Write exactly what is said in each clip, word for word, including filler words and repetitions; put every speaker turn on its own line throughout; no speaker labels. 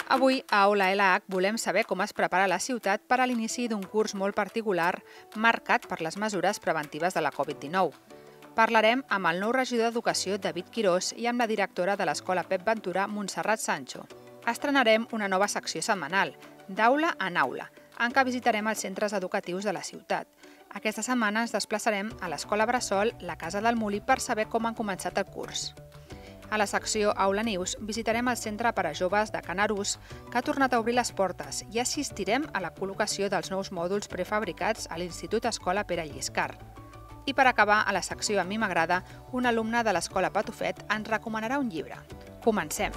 Avui, a Aula L H, volem saber com es prepara la ciutat per a l'inici d'un curs molt particular marcat per les mesures preventives de la Covid dinou. Parlarem amb el nou regidor d'Educació, David Quirós, i amb la directora de l'Escola Pep Ventura, Montserrat Sancho. Estrenarem una nova secció setmanal, d'Aula en Aula, en què visitarem els centres educatius de la ciutat. Aquesta setmana ens desplaçarem a l'Escola Bressol, la Casa del Molí, per saber com han començat el curs. A la secció Aula News visitarem el Centre per a Joves de Can Arús, que ha tornat a obrir les portes, i assistirem a la col·locació dels nous mòduls prefabricats a l'Institut Escola Pere Lliscar. I per acabar, a la secció A mi m'agrada, un alumne de l'Escola Patufet ens recomanarà un llibre. Comencem!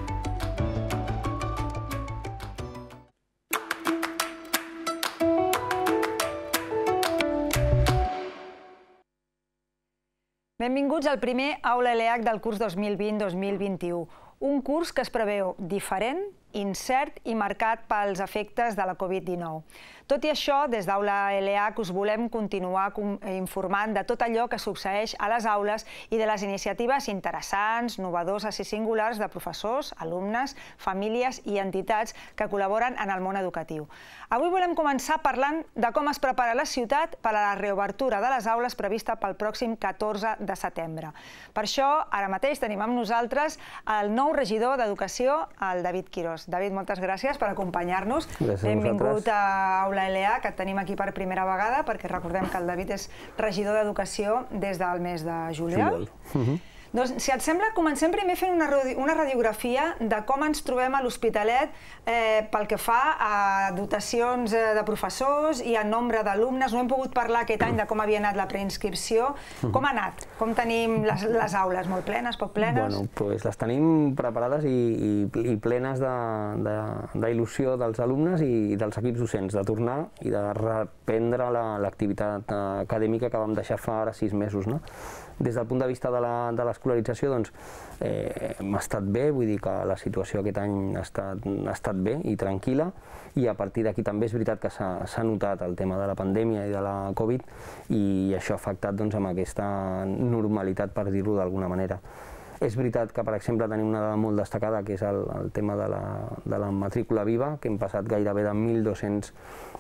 Benvinguts al primer Aula L H del curs dos mil vint dos mil vint-i-u, un curs que es preveu diferent, incert i marcat pels efectes de la Covid dinou. Tot i això, des d'Aula L H us volem continuar informant de tot allò que succeeix a les aules i de les iniciatives interessants, innovadores i singulars de professors, alumnes, famílies i entitats que col·laboren en el món educatiu. Avui volem començar parlant de com es prepara la ciutat per a la reobertura de les aules prevista pel pròxim catorze de setembre. Per això, ara mateix tenim amb nosaltres el nou regidor d'Educació, el David Quirós. David, moltes gràcies per acompanyar-nos. Benvingut a Aula L H, que et tenim aquí per primera vegada, perquè recordem que el David és regidor d'Educació des del mes de juliol. Doncs, si et sembla, comencem primer fent una radiografia de com ens trobem a l'Hospitalet pel que fa a dotacions de professors i a nombre d'alumnes. No hem pogut parlar aquest any de com havia anat la preinscripció. Com ha anat? Com tenim les aules? Molt plenes, poc plenes?
Doncs les tenim preparades i plenes d'il·lusió dels alumnes i dels equips docents, de tornar i de reprendre l'activitat acadèmica que vam deixar fa ara sis mesos. Des del punt de vista de l'escolarització, doncs, hem estat bé, vull dir que la situació aquest any ha estat bé i tranquil·la, i a partir d'aquí també és veritat que s'ha notat el tema de la pandèmia i de la Covid, i això ha afectat amb aquesta normalitat, per dir-ho d'alguna manera. És veritat que, per exemple, tenim una dada molt destacada, que és el tema de la matrícula viva, que hem passat gairebé de mil dos-centes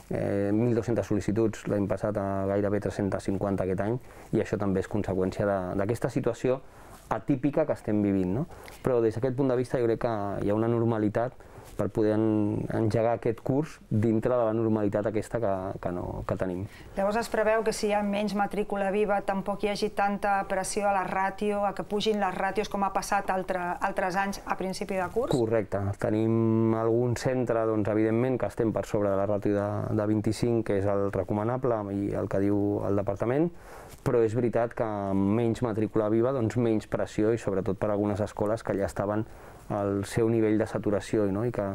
sol·licituds l'any passat a gairebé tres-centes cinquanta aquest any, i això també és conseqüència d'aquesta situació atípica que estem vivint. Però des d'aquest punt de vista jo crec que hi ha una normalitat per poder engegar aquest curs dintre de la normalitat aquesta que tenim.
Llavors es preveu que si hi ha menys matrícula viva tampoc hi hagi tanta pressió a la ràtio, a que pugin les ràtios com ha passat altres anys a principi de curs?
Correcte. Tenim algun centre, evidentment, que estem per sobre de la ràtio de vint-i-cinc, que és el recomanable i el que diu el departament, però és veritat que amb menys matrícula viva, menys pressió, i sobretot per algunes escoles que ja estaven al seu nivell de saturació i que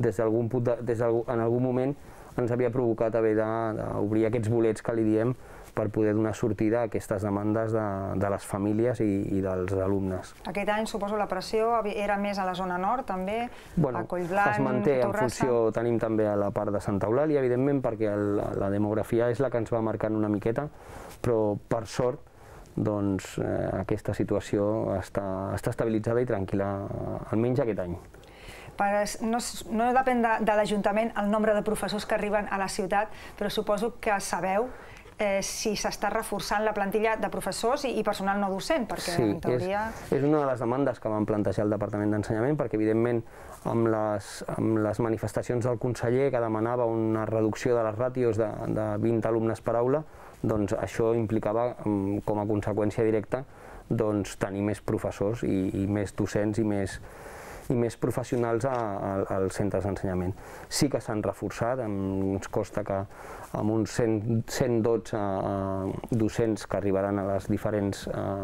en algun moment ens havia provocat haver d'obrir aquests bolets que li diem per poder donar sortida a aquestes demandes de les famílies i dels alumnes.
Aquest any, suposo, la pressió era més a la zona nord, també, a Collblanc,
es manté en funció, tenim també a la part de Santa Eulàlia, evidentment, perquè la demografia és la que ens va marcant una miqueta, però per sort doncs aquesta situació està estabilitzada i tranquil·la, almenys aquest any.
No depèn de l'Ajuntament el nombre de professors que arriben a la ciutat, però suposo que sabeu si s'està reforçant la plantilla de professors i personal no docent, perquè en teoria...
Sí, és una de les demandes que vam plantejar al Departament d'Ensenyament, perquè evidentment amb les manifestacions del conseller que demanava una reducció de les ràtios de vint alumnes per aula, doncs això implicava com a conseqüència directa tenir més professors i més docents i més professionals als centres d'ensenyament. Sí que s'han reforçat, ens consta que amb uns cent dotze docents que arribaran als diferents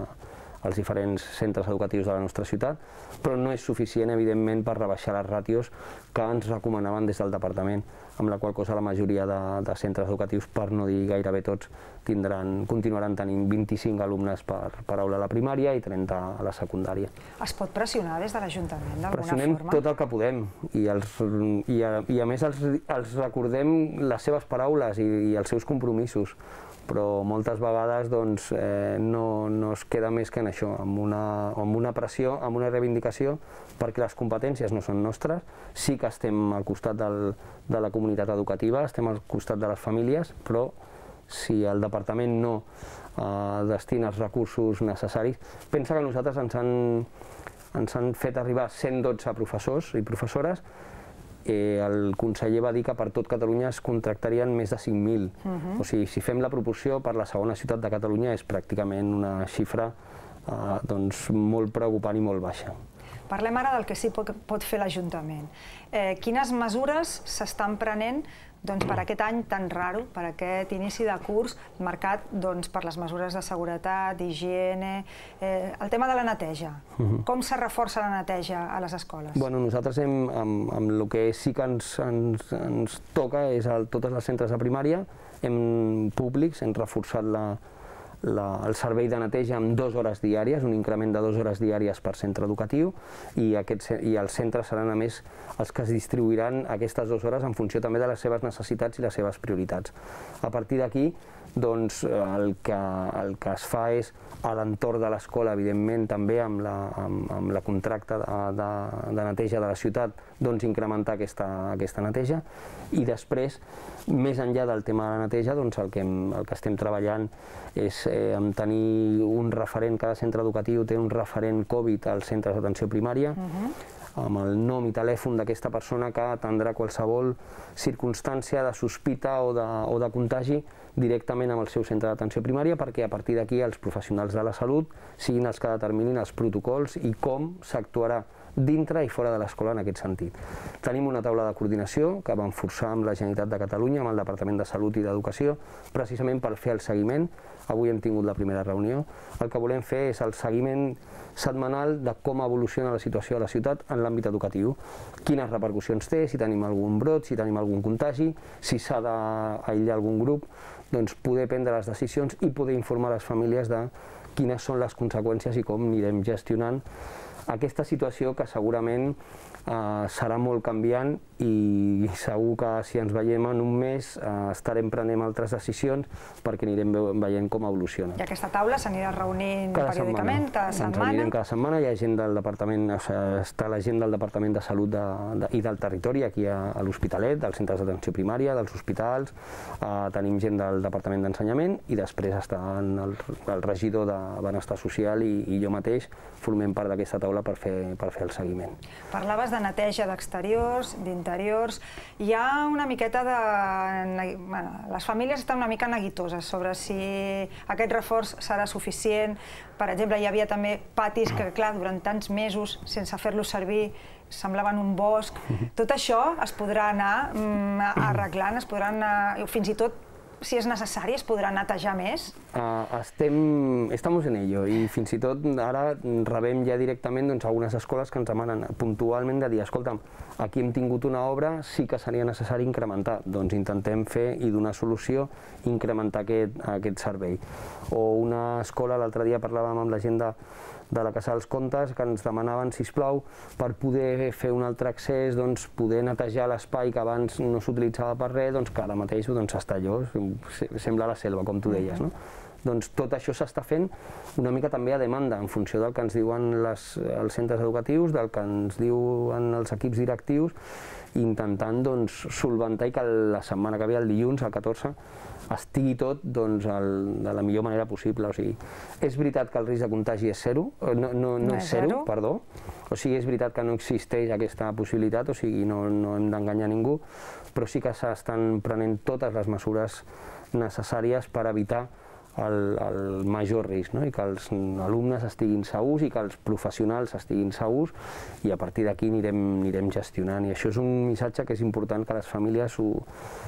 centres educatius de la nostra ciutat, però no és suficient, evidentment, per rebaixar les ràtios que ens recomanaven des del departament, amb la qual cosa la majoria de centres educatius, per no dir gairebé tots, continuaran tenint vint-i-cinc alumnes per aula a la primària i trenta a la secundària.
Es pot pressionar des de l'Ajuntament d'alguna forma?
Pressionem tot el que podem, i a més els recordem les seves paraules i els seus compromisos, però moltes vegades doncs, eh, no, no es queda més que en això, amb una, amb una pressió, amb una reivindicació, perquè les competències no són nostres, sí que estem al costat del, de la comunitat educativa, estem al costat de les famílies, però si el departament no eh, destina els recursos necessaris, pensa que nosaltres ens han, ens han fet arribar cent dotze professors i professores. Eh, el conseller va dir que per tot Catalunya es contractarien més de cinc mil. Uh-huh. O sigui, si fem la proporció, per la segona ciutat de Catalunya és pràcticament una xifra eh, doncs, molt preocupant i molt baixa.
Parlem ara del que sí pot, pot fer l'Ajuntament. Eh, quines mesures s'estan prenent doncs, per aquest any tan raro, per aquest inici de curs marcat doncs, per les mesures de seguretat, d'higiene, eh, el tema de la neteja. Uh-huh. Com se reforça la neteja a les escoles? Bueno,
nosaltres hem, amb, amb el que sí que ens, ens, ens toca és a totes les centres de primària, hem públics, hem reforçat la, la, el servei de neteja amb dues hores diàries, un increment de dues hores diàries per centre educatiu, i, aquests, i els centres seran a més els que es distribuiran aquestes dues hores en funció també de les seves necessitats i les seves prioritats. A partir d'aquí, doncs, el, que, el que es fa és, a l'entorn de l'escola, evidentment, també amb la, amb, amb la contracte de, de, de neteja de la ciutat, doncs incrementar aquesta, aquesta neteja, i després, més enllà del tema de la neteja, doncs el que, hem, el que estem treballant és eh, en tenir un referent, cada centre educatiu té un referent Covid als centres d'atenció primària, uh-huh. amb el nom i telèfon d'aquesta persona que atendrà qualsevol circumstància de sospita o de, o de contagi directament amb el seu centre d'atenció primària, perquè a partir d'aquí els professionals de la salut siguin els que determinin els protocols i com s'actuarà dintre i fora de l'escola en aquest sentit. Tenim una taula de coordinació que vam forçar amb la Generalitat de Catalunya, amb el Departament de Salut i d'Educació, precisament per fer el seguiment. Avui hem tingut la primera reunió. El que volem fer és el seguiment setmanal de com evoluciona la situació a la ciutat en l'àmbit educatiu. Quines repercussions té, si tenim algun brot, si tenim algun contagi, si s'ha d'aïllar algun grup, doncs poder prendre les decisions i poder informar les famílies de quines són les conseqüències i com anirem gestionant aquesta situació que segurament eh, serà molt canviant i segur que si ens veiem en un mes eh, estarem prenent altres decisions perquè anirem veient com evoluciona.
I aquesta taula s'anirà reunint cada periòdicament, cada setmana?
Ens reunirem cada setmana, hi ha gent del departament, o sigui, està la gent del Departament de Salut de, de, i del territori aquí a, a l'Hospitalet, dels centres d'atenció primària, dels hospitals, eh, tenim gent del Departament d'Ensenyament i després està el, el regidor de Benestar Social i, i jo mateix formem part d'aquesta taula per fer, per fer el seguiment.
Parlaves de neteja d'exteriors, d'interiors. Hi ha una miqueta de... Bueno, les famílies estan una mica neguitoses sobre si aquest reforç serà suficient. Per exemple, hi havia també patis que, clar, durant tants mesos, sense fer-los servir, semblaven un bosc. Tot això es podrà anar mm, arreglant, es podrà anar... Fins i tot, si és necessari, es podrà netejar més?
Uh, estem, estamos en ello i fins i tot ara rebem ja directament doncs, algunes escoles que ens demanen puntualment de dir, escolta'm, aquí hem tingut una obra, sí que seria necessari incrementar, doncs intentem fer i donar solució, incrementar aquest, aquest servei. O una escola, l'altre dia parlàvem amb la gent de de la Casa dels Contes, que ens demanaven, sisplau, per poder fer un altre accés, doncs, poder netejar l'espai que abans no s'utilitzava per res, doncs que ara mateix doncs, està allò, sembla la selva, com tu deies, no? Doncs tot això s'està fent una mica també a demanda, en funció del que ens diuen les, els centres educatius, del que ens diuen els equips directius, intentant doncs, solventar i que la setmana que ve, el dilluns, el catorze, estigui tot doncs, el, de la millor manera possible. O sigui, és veritat que el risc de contagi és zero, no, no, no, no és zero, zero, perdó, o sigui, és veritat que no existeix aquesta possibilitat, o sigui, no, no hem d'enganyar ningú, però sí que s'estan prenent totes les mesures necessàries per evitar el, el major risc, no? I que els alumnes estiguin segurs i que els professionals estiguin segurs i a partir d'aquí anirem, anirem gestionant. I això és un missatge que és important que les famílies ho,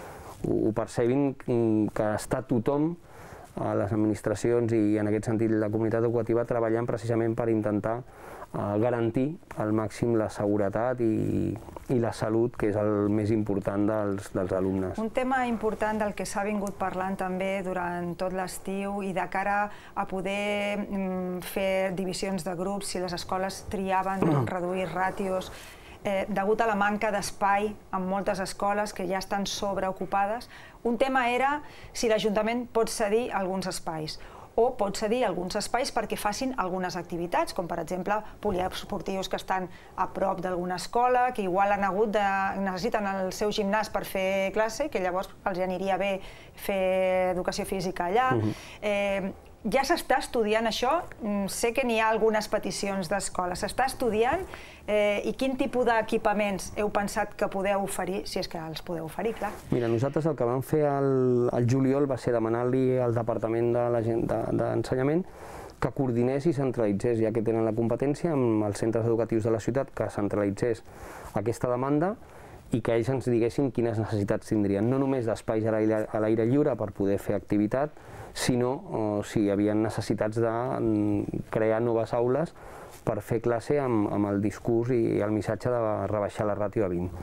ho percebin, que està tothom a les administracions i en aquest sentit la comunitat educativa treballant precisament per intentar uh, garantir al màxim la seguretat i, i la salut, que és el més important dels, dels alumnes.
Un tema important del que s'ha vingut parlant també durant tot l'estiu i de cara a poder mm, fer divisions de grups, si les escoles triaven reduir ràtios, degut a la manca d'espai en moltes escoles que ja estan sobreocupades. Un tema era si l'Ajuntament pot cedir alguns espais o pot cedir alguns espais perquè facin algunes activitats, com per exemple poliesportius que estan a prop d'alguna escola, que igual han hagut de, necessiten el seu gimnàs per fer classe i que llavors els aniria bé fer educació física allà. eh, Ja s'està estudiant això, sé que n'hi ha algunes peticions d'escoles, s'està estudiant eh, i quin tipus d'equipaments heu pensat que podeu oferir, si és que els podeu oferir, clar.
Mira, nosaltres el que vam fer al, al juliol va ser demanar-li al Departament d'Ensenyament que coordinés i centralitzés, ja que tenen la competència amb els centres educatius de la ciutat, que centralitzés aquesta demanda i que ells ens diguessin quines necessitats tindrien, no només d'espais a l'aire lliure per poder fer activitat, sinó si hi havia necessitats de crear noves aules per fer classe amb el discurs i el missatge de rebaixar la ràtio a vint.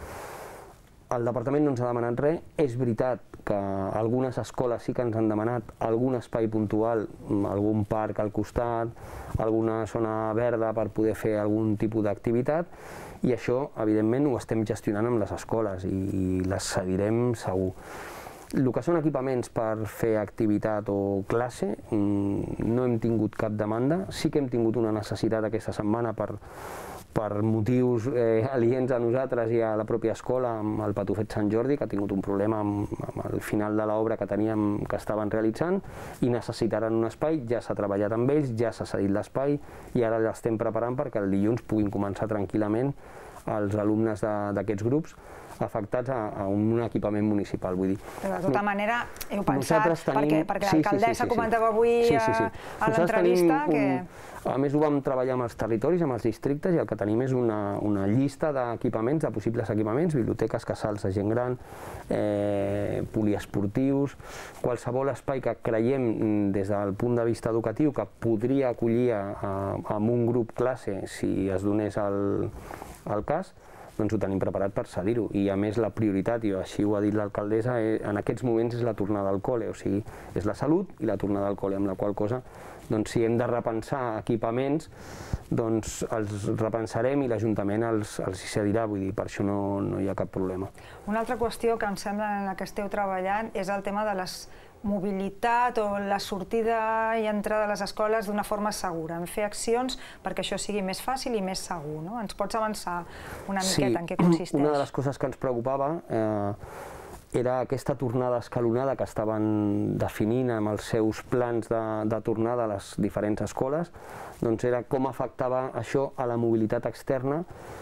El departament no ens ha demanat res. És veritat que algunes escoles sí que ens han demanat algun espai puntual, algun parc al costat, alguna zona verda per poder fer algun tipus d'activitat, i això, evidentment, ho estem gestionant amb les escoles i les cedirem segur. El que són equipaments per fer activitat o classe, no hem tingut cap demanda. Sí que hem tingut una necessitat aquesta setmana per, per motius eh, aliens a nosaltres i a la pròpia escola, amb el Patufet Sant Jordi, que ha tingut un problema amb, amb el final de l'obra que teníem, que estaven realitzant, i necessitaran un espai. Ja s'ha treballat amb ells, ja s'ha cedit l'espai i ara l'estem preparant perquè el dilluns puguin començar tranquil·lament els alumnes d'aquests grups afectats a, a un equipament municipal, vull dir.
Però de tota manera heu pensat,
tenim...
perquè, perquè l'alcaldessa sí, sí, sí, sí. comentava avui sí, sí, sí. a, a l'entrevista que...
Un... A més, ho vam treballar amb els territoris, amb els districtes, i el que tenim és una, una llista d'equipaments, de possibles equipaments, biblioteques, casals de gent gran, eh, poliesportius, qualsevol espai que creiem des del punt de vista educatiu que podria acollir a, a, a un grup classe si es donés el, el cas, doncs ho tenim preparat per cedir-ho. I a més la prioritat, i així ho ha dit l'alcaldessa, en aquests moments és la tornada al col·le, o sigui, és la salut i la tornada al col·le, amb la qual cosa, doncs si hem de repensar equipaments, doncs els repensarem i l'Ajuntament els, els hi cedirà, vull dir, per això no, no hi ha cap problema.
Una altra qüestió que em sembla en la que esteu treballant és el tema de les mobilitat o la sortida i entrada a les escoles d'una forma segura, en fer accions perquè això sigui més fàcil i més segur, no? Ens pots avançar una miqueta en què consisteix?
Sí, una de les coses que ens preocupava eh, era aquesta tornada escalonada que estaven definint amb els seus plans de, de tornada a les diferents escoles, doncs era com afectava això a la mobilitat externa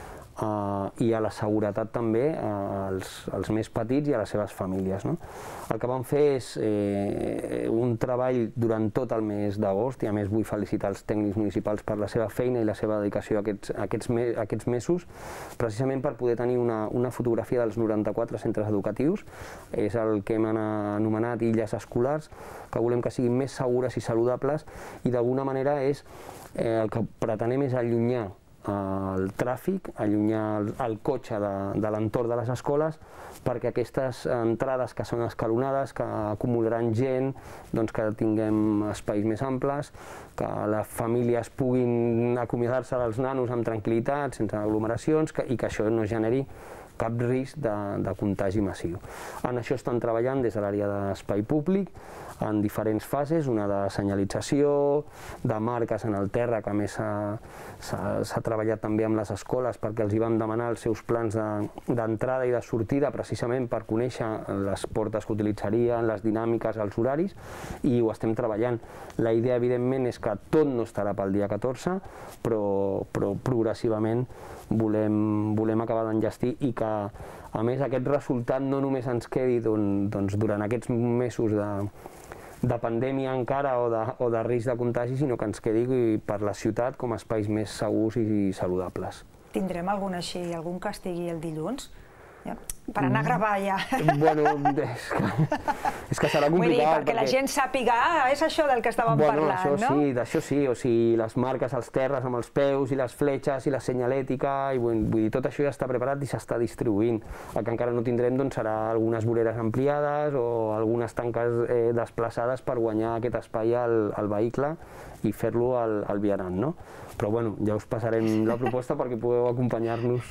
Uh, i a la seguretat també uh, als, als més petits i a les seves famílies, no? El que vam fer és eh, un treball durant tot el mes d'agost, i a més vull felicitar els tècnics municipals per la seva feina i la seva dedicació a aquests, a aquests, me, a aquests mesos, precisament per poder tenir una, una fotografia dels noranta-quatre centres educatius. És el que hem anomenat illes escolars, que volem que siguin més segures i saludables, i d'alguna manera és eh, el que pretenem és allunyar el tràfic, allunyar el, el cotxe de, de l'entorn de les escoles, perquè aquestes entrades que són escalonades, que acumularan gent, doncs que tinguem espais més amples, que les famílies puguin acomiadar-se dels nanos amb tranquil·litat, sense aglomeracions, que, i que això no generi cap risc de, de contagi massiu. En això estan treballant des de l'àrea d'espai públic, en diferents fases, una de senyalització, de marques en el terra, que a més s'ha treballat també amb les escoles perquè els hi vam demanar els seus plans d'entrada de, i de sortida precisament per conèixer les portes que utilitzarien, les dinàmiques, els horaris, i ho estem treballant. La idea, evidentment, és que tot no estarà pel dia catorze, però, però progressivament volem, volem acabar d'enllestir i que, a més, aquest resultat no només ens quedi doncs, doncs, durant aquests mesos de de pandèmia encara o de, o de risc de contagi, sinó que ens quedi per la ciutat com a espais més segurs i saludables.
Tindrem algun així, algun que estigui el dilluns? Ja. Per anar a gravar ja.
Bueno, és que serà complicat.
Vull dir, perquè la gent sàpiga, ah, és això del que estàvem parlant, no?
Sí, d'això sí, o sigui, les marques als terres amb els peus i les fletxes i la senyalètica, i vull dir, tot això ja està preparat i s'està distribuint. El que encara no tindrem doncs serà algunes voreres ampliades o algunes tanques desplaçades per guanyar aquest espai al vehicle i fer-lo al vianant, no? Però bueno, ja us passarem la proposta perquè podeu acompanyar-nos.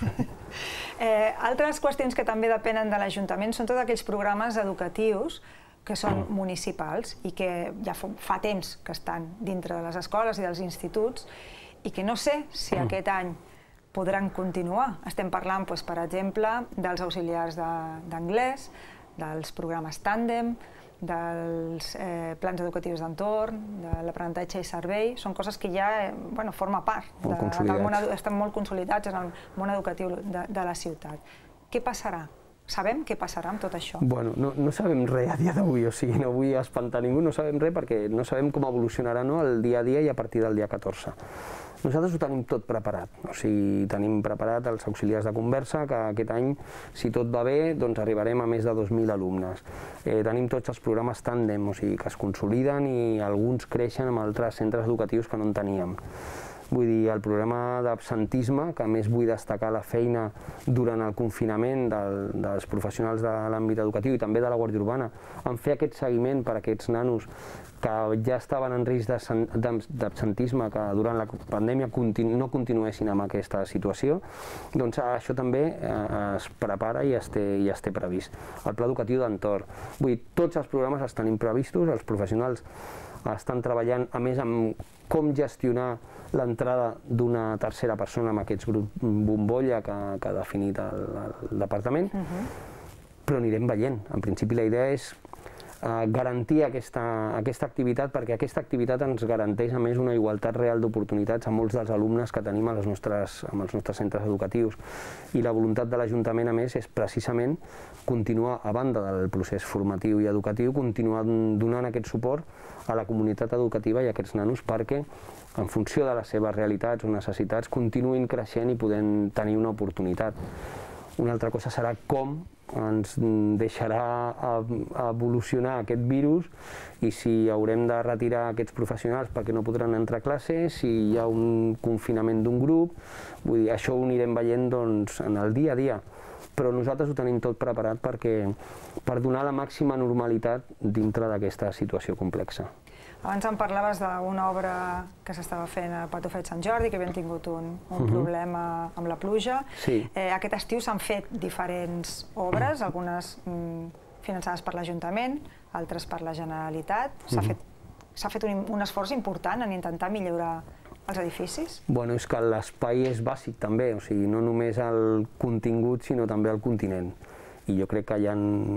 Altres qüestions que també depenen de l'Ajuntament són tots aquells programes educatius que són municipals i que ja fa temps que estan dintre de les escoles i dels instituts i que no sé si aquest any podran continuar. Estem parlant, per exemple, dels auxiliars d'anglès, dels programes tàndem, dels plans educatius d'entorn, de l'aprenentatge i servei, són coses que ja formen part, estan molt consolidats en el món educatiu de la ciutat. Què passarà? Sabem què passarà amb tot això?
Bueno, no sabem res a dia d'avui, o sigui, no vull espantar ningú, no sabem res perquè no sabem com evolucionarà el dia a dia i a partir del dia catorze. Nosaltres ho tenim tot preparat, o sigui, tenim preparat els auxiliars de conversa, que aquest any, si tot va bé, doncs arribarem a més de dos mil alumnes. Tenim tots els programes tàndem, o sigui, que es consoliden i alguns creixen amb altres centres educatius que no en teníem. Vull dir, el programa d'absentisme, que a més vull destacar la feina durant el confinament dels professionals de l'àmbit educatiu i també de la Guàrdia Urbana, en fer aquest seguiment per a aquests nanos que ja estaven en risc d'absentisme, que durant la pandèmia no continuessin amb aquesta situació, doncs això també es prepara i es té previst. El pla educatiu d'entorn. Vull dir, tots els programes els tenim previstos, els professionals estan treballant, a més, amb com gestionar l'entrada d'una tercera persona amb aquests grups bombolla que ha definit el departament, però anirem veient. En principi la idea és garantir aquesta activitat perquè aquesta activitat ens garanteix a més una igualtat real d'oportunitats a molts dels alumnes que tenim als nostres centres educatius. I la voluntat de l'Ajuntament a més és precisament continuar, a banda del procés formatiu i educatiu, continuar donant aquest suport a la comunitat educativa i a aquests nanos perquè en funció de les seves realitats o necessitats continuïn creixent i podent tenir una oportunitat. Una altra cosa serà com ens deixarà evolucionar aquest virus i si haurem de retirar aquests professionals perquè no podran entrar a classe, si hi ha un confinament d'un grup, vull dir, això ho anirem veient en el dia a dia. Però nosaltres ho tenim tot preparat per donar la màxima normalitat dintre d'aquesta situació complexa.
Abans em parlaves d'una obra que s'estava fent al Patufet Sant Jordi, que havien tingut un problema amb la pluja. Aquest estiu s'han fet diferents obres, algunes finançades per l'Ajuntament, altres per la Generalitat. S'ha fet un esforç important en intentar millorar els edificis?
Bueno, és que l'espai és bàsic també, o sigui, no només el contingut, sinó també el continent. I jo crec que hi ha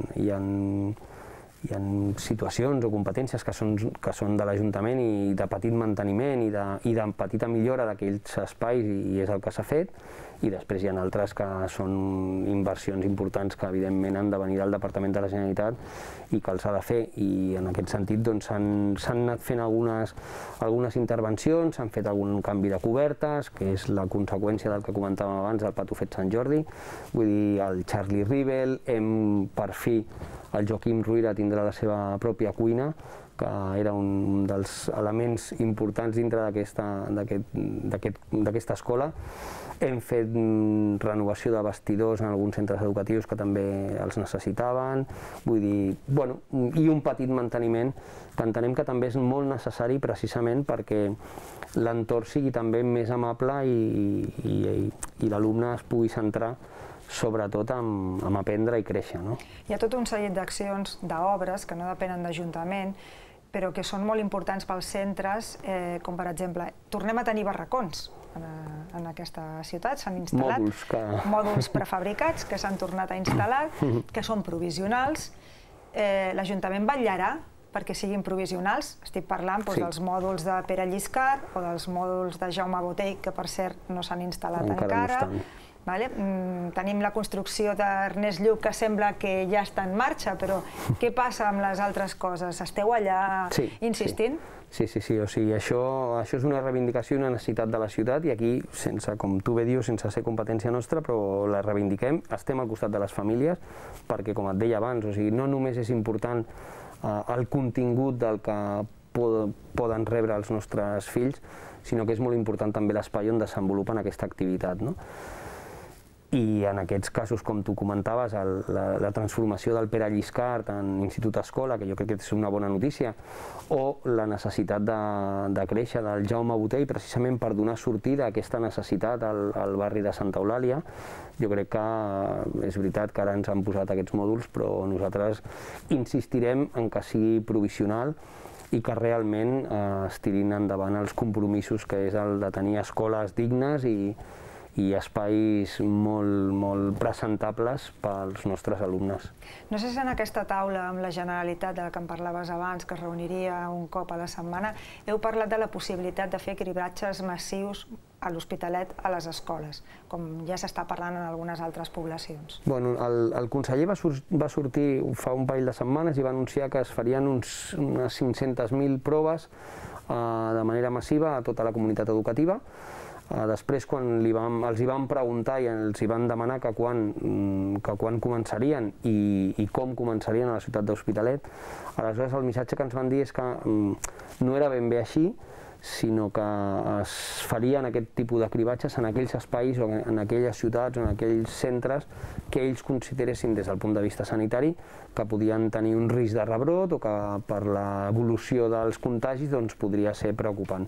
hi ha situacions o competències que són de l'Ajuntament i de petit manteniment i de petita millora d'aquells espais i és el que s'ha fet, i després hi ha altres que són inversions importants que evidentment han de venir del Departament de la Generalitat i que els ha de fer, i en aquest sentit s'han anat fent algunes intervencions, s'han fet algun canvi de cobertes, que és la conseqüència del que comentàvem abans del Patufet Sant Jordi, vull dir, el Charlie Rivel, hem per fi el Joaquim Ruïra tindrà la seva pròpia cuina, que era un dels elements importants dintre d'aquesta escola. Hem fet renovació de vestidors en alguns centres educatius que també els necessitaven, vull dir, bueno, i un petit manteniment que entenem que també és molt necessari precisament perquè l'entorn sigui també més amable i l'alumne es pugui centrar sobretot en aprendre i créixer.
Hi ha tot un seguit d'accions, d'obres, que no depenen d'Ajuntament, però que són molt importants pels centres, com per exemple, tornem a tenir barracons en aquesta ciutat, s'han instal·lat mòduls prefabricats que s'han tornat a instal·lar, que són provisionals. L'Ajuntament vetllarà perquè siguin provisionals, estic parlant dels mòduls de Pere Lliscar o dels mòduls de Jaume Botey, que per cert no s'han instal·lat encara, Tenim la construcció d'Ernest Lluch que sembla que ja està en marxa, però què passa amb les altres coses? Esteu allà insistint?
Sí, sí, sí. O sigui, això és una reivindicació i una necessitat de la ciutat i aquí, sense, com tu bé dius, sense ser competència nostra, però la reivindiquem. Estem al costat de les famílies perquè, com et deia abans, o sigui, no només és important el contingut del que poden rebre els nostres fills, sinó que és molt important també l'espai on desenvolupen aquesta activitat. I en aquests casos, com tu comentaves, la transformació del Pere Lliscart en Institut Escola, que jo crec que és una bona notícia, o la necessitat de créixer del Jaume Botey, precisament per donar sortida a aquesta necessitat al barri de Santa Eulàlia. Jo crec que és veritat que ara ens han posat aquests mòduls, però nosaltres insistirem en que sigui provisional i que realment es tirin endavant els compromisos que és el de tenir escoles dignes i i espais molt presentables pels nostres alumnes.
No sé si en aquesta taula amb la Generalitat, de la que em parlaves abans, que es reuniria un cop a la setmana, heu parlat de la possibilitat de fer cribratges massius a l'Hospitalet a les escoles, com ja s'està parlant en algunes altres poblacions.
El conseller va sortir fa un parell de setmanes i va anunciar que es farien unes cinc-centes mil proves de manera massiva a tota la comunitat educativa. Després, quan els hi vam preguntar i els hi van demanar que quan començarien i com començarien a la ciutat d'Hospitalet, aleshores el missatge que ens van dir és que no era ben bé així, sinó que es farien aquest tipus de cribatges en aquells espais o en aquelles ciutats o en aquells centres que ells consideressin des del punt de vista sanitari que podien tenir un risc de rebrot o que per l'evolució dels contagis podria ser preocupant.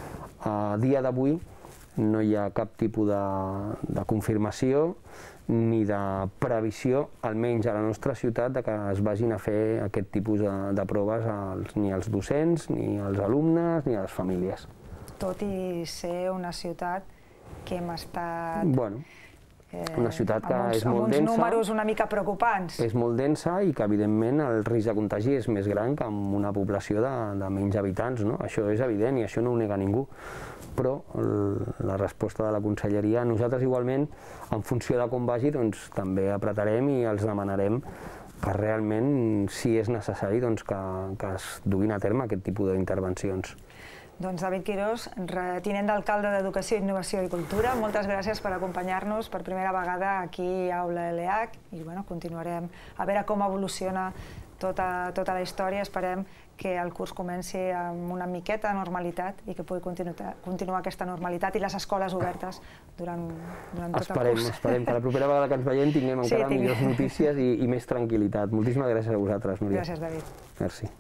A dia d'avui no hi ha cap tipus de confirmació ni de previsió, almenys a la nostra ciutat, que es vagin a fer aquest tipus de proves ni als docents, ni als alumnes, ni a les famílies.
Tot i ser una ciutat que hem estat...
Bueno, una ciutat que és molt densa...
Amb uns números una mica preocupants.
És molt densa i que, evidentment, el risc de contagi és més gran que en una població de menys habitants. Això és evident i això no ho nega ningú. Però la resposta de la conselleria, nosaltres igualment, en funció de com vagi, també apretarem i els demanarem que realment, si és necessari, que es duguin a terme aquest tipus d'intervencions.
Doncs David Quirós, tinent d'alcalde d'Educació, Innovació i Cultura, moltes gràcies per acompanyar-nos per primera vegada aquí a Aula L H i continuarem a veure com evoluciona tota la història. Esperem que el curs comenci amb una miqueta de normalitat i que pugui continuar aquesta normalitat i les escoles obertes durant tot el curs.
Esperem que la propera vegada que ens veiem tinguem encara millors notícies i més tranquil·litat. Moltíssimes gràcies a vosaltres, Núria.
Gràcies, David.
Merci.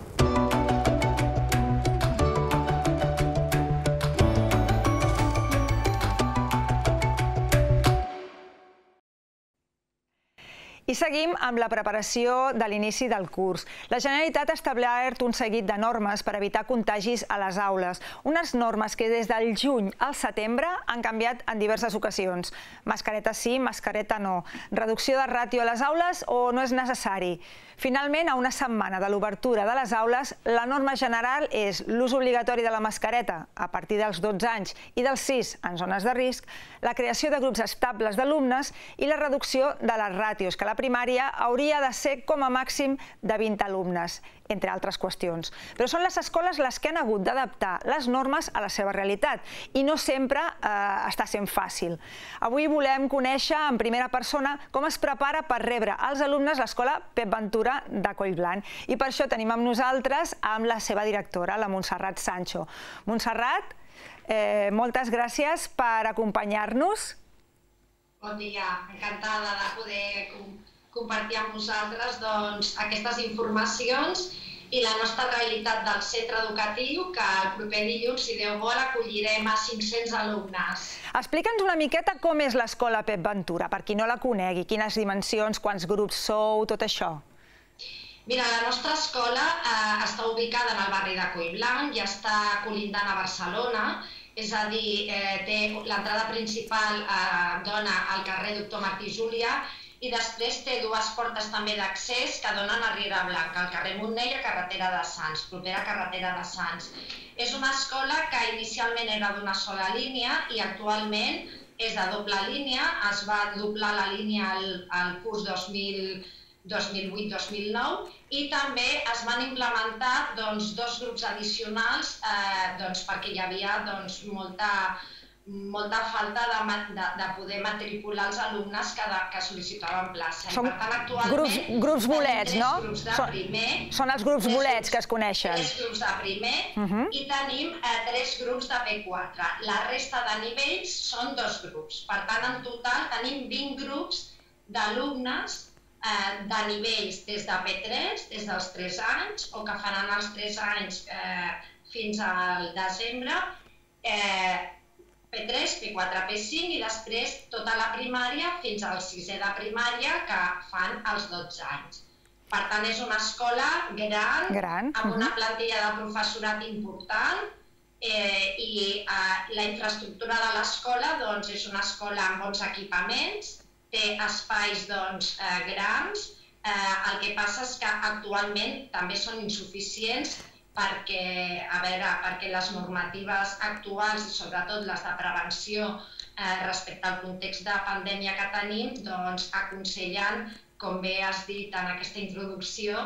I seguim amb la preparació de l'inici del curs. La Generalitat ha establert un seguit de normes per evitar contagis a les aules. Unes normes que des del juny al setembre han canviat en diverses ocasions. Mascareta sí, mascareta no. Reducció de ràtio a les aules o no és necessari? Finalment, a una setmana de l'obertura de les aules, la norma general és l'ús obligatori de la mascareta a partir dels dotze anys i dels sis en zones de risc, la creació de grups estables d'alumnes i la reducció de les ràtios, que a la primària hauria de ser com a màxim de vint alumnes, entre altres qüestions. Però són les escoles les que han hagut d'adaptar les normes a la seva realitat i no sempre està sent fàcil. Avui volem conèixer en primera persona com es prepara per rebre als alumnes l'escola Pep Ventura de Collblanc. I per això tenim amb nosaltres amb la seva directora, la Montserrat Sancho. Montserrat, moltes gràcies per acompanyar-nos.
Bon dia, encantada de poder compartir amb vosaltres aquestes informacions i la nostra realitat del centre educatiu, que el proper dilluns, si Déu vol, acollirem a cinc-cents alumnes.
Explica'ns una miqueta com és l'escola Pep Ventura, per qui no la conegui, quines dimensions, quants grups sou, tot això.
Mira, la nostra escola està ubicada en el barri de Collblanc i està colindant a Barcelona, és a dir, l'entrada principal dona al carrer Doctor Martí Júlia i després té dues portes també d'accés que donen a Riera Blanca, al carrer Montner i a carretera de Sants, propera carretera de Sants. És una escola que inicialment era d'una sola línia i actualment és de doble línia, es va doblar la línia al curs dos mil vuit dos mil nou i també es van implementar dos grups addicionals perquè hi havia molta falta de poder matricular els alumnes que sol·licitaven plaça.
Són grups bolets, no? Són els grups bolets que es coneixen.
Tres grups de primer i tenim tres grups de P quatre. La resta de nivells són dos grups. Per tant, en total tenim vint grups d'alumnes de nivells des de P tres, des dels tres anys, o que faran els tres anys fins al desembre, P tres, P quatre, P cinc i després tota la primària fins al sisè de primària que fan els dotze anys. Per tant, és una escola gran, amb una plantilla de professorat important i la infraestructura de l'escola és una escola amb bons equipaments, té espais grans, el que passa és que actualment també són insuficients perquè les normatives actuals i sobretot les de prevenció respecte al context de pandèmia que tenim aconsellen, com bé has dit en aquesta introducció,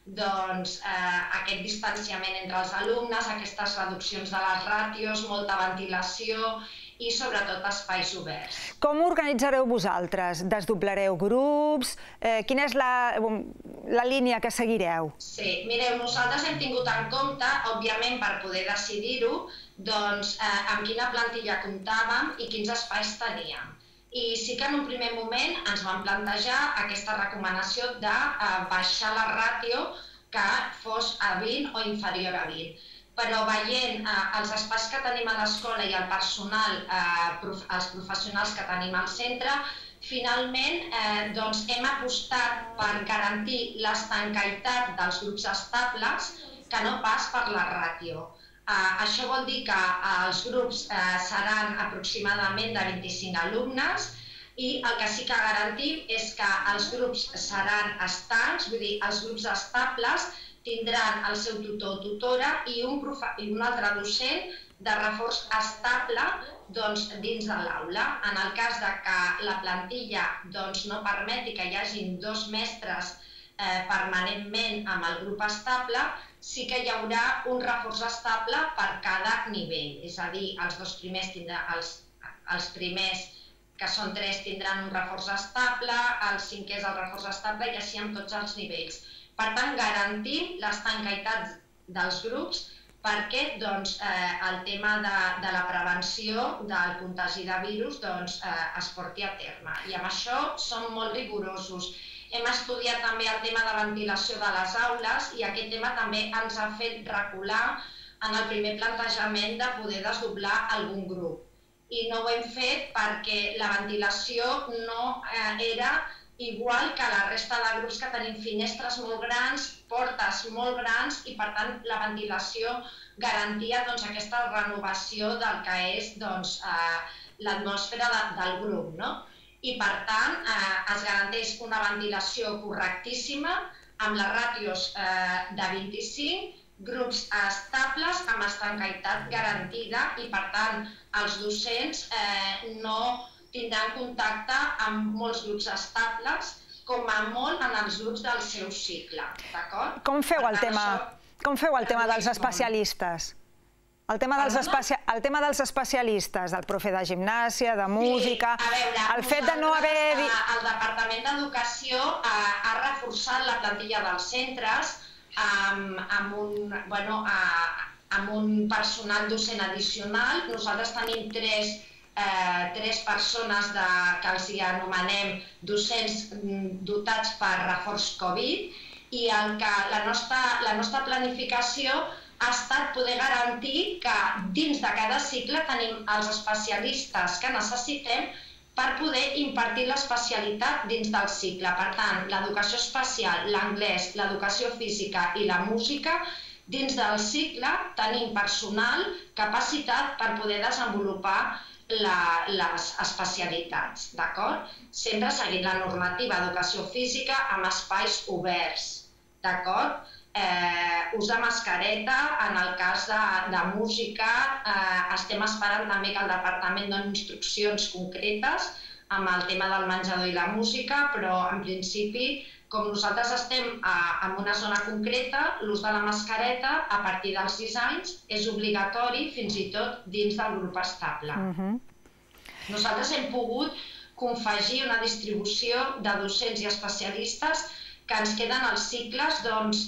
aquest distanciament entre els alumnes, aquestes reduccions de les ràtios, molta ventilació i sobretot espais oberts.
Com ho organitzareu vosaltres? Desdoblareu grups? Quina és la línia que seguireu?
Sí, mireu, nosaltres hem tingut en compte, òbviament per poder decidir-ho, amb quina plantilla comptàvem i quins espais teníem. I sí que en un primer moment ens vam plantejar aquesta recomanació de baixar la ràtio que fos a vint o inferior a vint. Però veient els espais que tenim a l'escola i el personal, els professionals que tenim al centre, finalment hem apostat per garantir l'estanquitat dels grups estables que no pas per la ràtio. Això vol dir que els grups seran aproximadament de vint-i-cinc alumnes i el que sí que garantim és que els grups seran estancs, vull dir, els grups estables tindran el seu tutor o tutora i un altre docent de reforç estable dins de l'aula. En el cas que la plantilla no permeti que hi hagi dos mestres permanentment amb el grup estable, sí que hi haurà un reforç estable per cada nivell. És a dir, els dos primers els primers, que són tres, tindran un reforç estable, el cinquè és el reforç estable i així amb tots els nivells. Per tant, garantim l'estanquitat dels grups perquè el tema de la prevenció del contagi de virus es porti a terme. I amb això som molt rigorosos. Hem estudiat també el tema de ventilació de les aules i aquest tema també ens ha fet recular en el primer plantejament de poder desdoblar algun grup. I no ho hem fet perquè la ventilació no era igual que la resta de grups que tenim finestres molt grans, portes molt grans i per tant la ventilació garantia aquesta renovació del que és l'atmosfera del grup. I per tant es garanteix una ventilació correctíssima amb les ràtios de vint-i-cinc, grups estables amb estanquitat garantida i per tant els docents no tindran contacte amb molts grups estables, com a molt en els grups del seu cicle.
Com feu el tema dels especialistes? El tema dels especialistes, del profe de gimnàsia, de música, el fet de no haver...
El Departament d'Educació ha reforçat la plantilla dels centres amb un personal docent addicional. Nosaltres tenim tres tres persones que els anomenem docents dotats per reforç Covid i la nostra planificació ha estat poder garantir que dins de cada cicle tenim els especialistes que necessitem per poder impartir l'especialitat dins del cicle. Per tant, l'educació especial, l'anglès, l'educació física i la música, dins del cicle tenim personal capacitat per poder desenvolupar les especialitats, d'acord? Sempre seguint la normativa d'educació física amb espais oberts, d'acord? ús de mascareta, en el cas de música estem esperant també que el departament doni instruccions concretes amb el tema del menjador i la música, però en principi, com nosaltres estem en una zona concreta, l'ús de la mascareta a partir dels sis anys és obligatori fins i tot dins del grup estable. Nosaltres hem pogut confegir una distribució de docents i especialistes que ens queden els cicles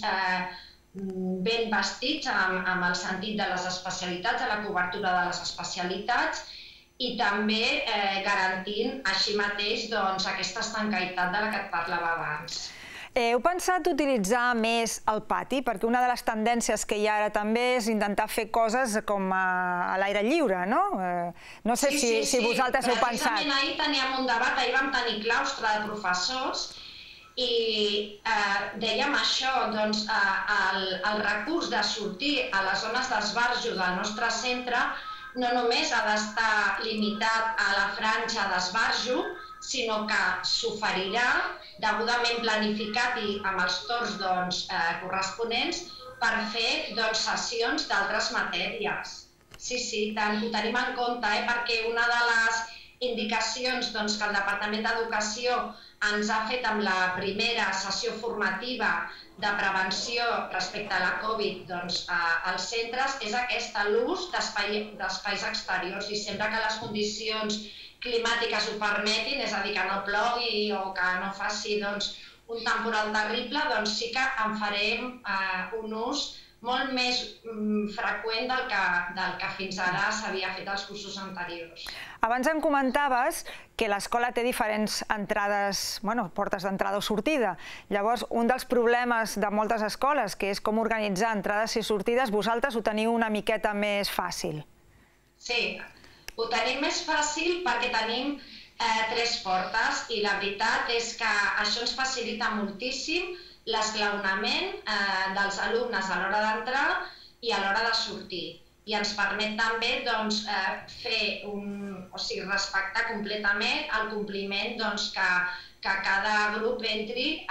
ben vestits amb el sentit de les especialitats, de la cobertura de les especialitats i també garantint així mateix aquesta estancaïtat de la que et parlava abans.
Heu pensat utilitzar més el pati? Perquè una de les tendències que hi ha ara també és intentar fer coses com a l'aire lliure, no? No sé si vosaltres heu pensat.
Precisament ahir teníem un debat, ahir vam tenir claustre de professors i dèiem això, doncs el recurs de sortir a les zones d'esbarjo del nostre centre no només ha d'estar limitat a la franja d'esbarjo, sinó que s'oferirà degudament planificat i amb els torns corresponents per fer sessions d'altres matèries. Sí, sí, ho tenim en compte, perquè una de les indicacions que el Departament d'Educació ens ha fet amb la primera sessió formativa de prevenció respecte a la Covid als centres és aquesta, l'ús d'espais exteriors i sempre que les condicions climàtiques ho permetin, és a dir, que no plogui o que no faci un temporal terrible, doncs sí que en farem un ús molt més freqüent del que fins ara s'havia fet als cursos anteriors.
Abans em comentaves que l'escola té diferents entrades, portes d'entrada o sortida. Llavors, un dels problemes de moltes escoles, que és com organitzar entrades i sortides, vosaltres ho teniu una miqueta més fàcil.
Sí, ho tenim més fàcil perquè tenim tres portes i la veritat és que això ens facilita moltíssim l'esglaonament dels alumnes a l'hora d'entrar i a l'hora de sortir. I ens permet també fer, o sigui, respectar completament el compliment que cada grup entri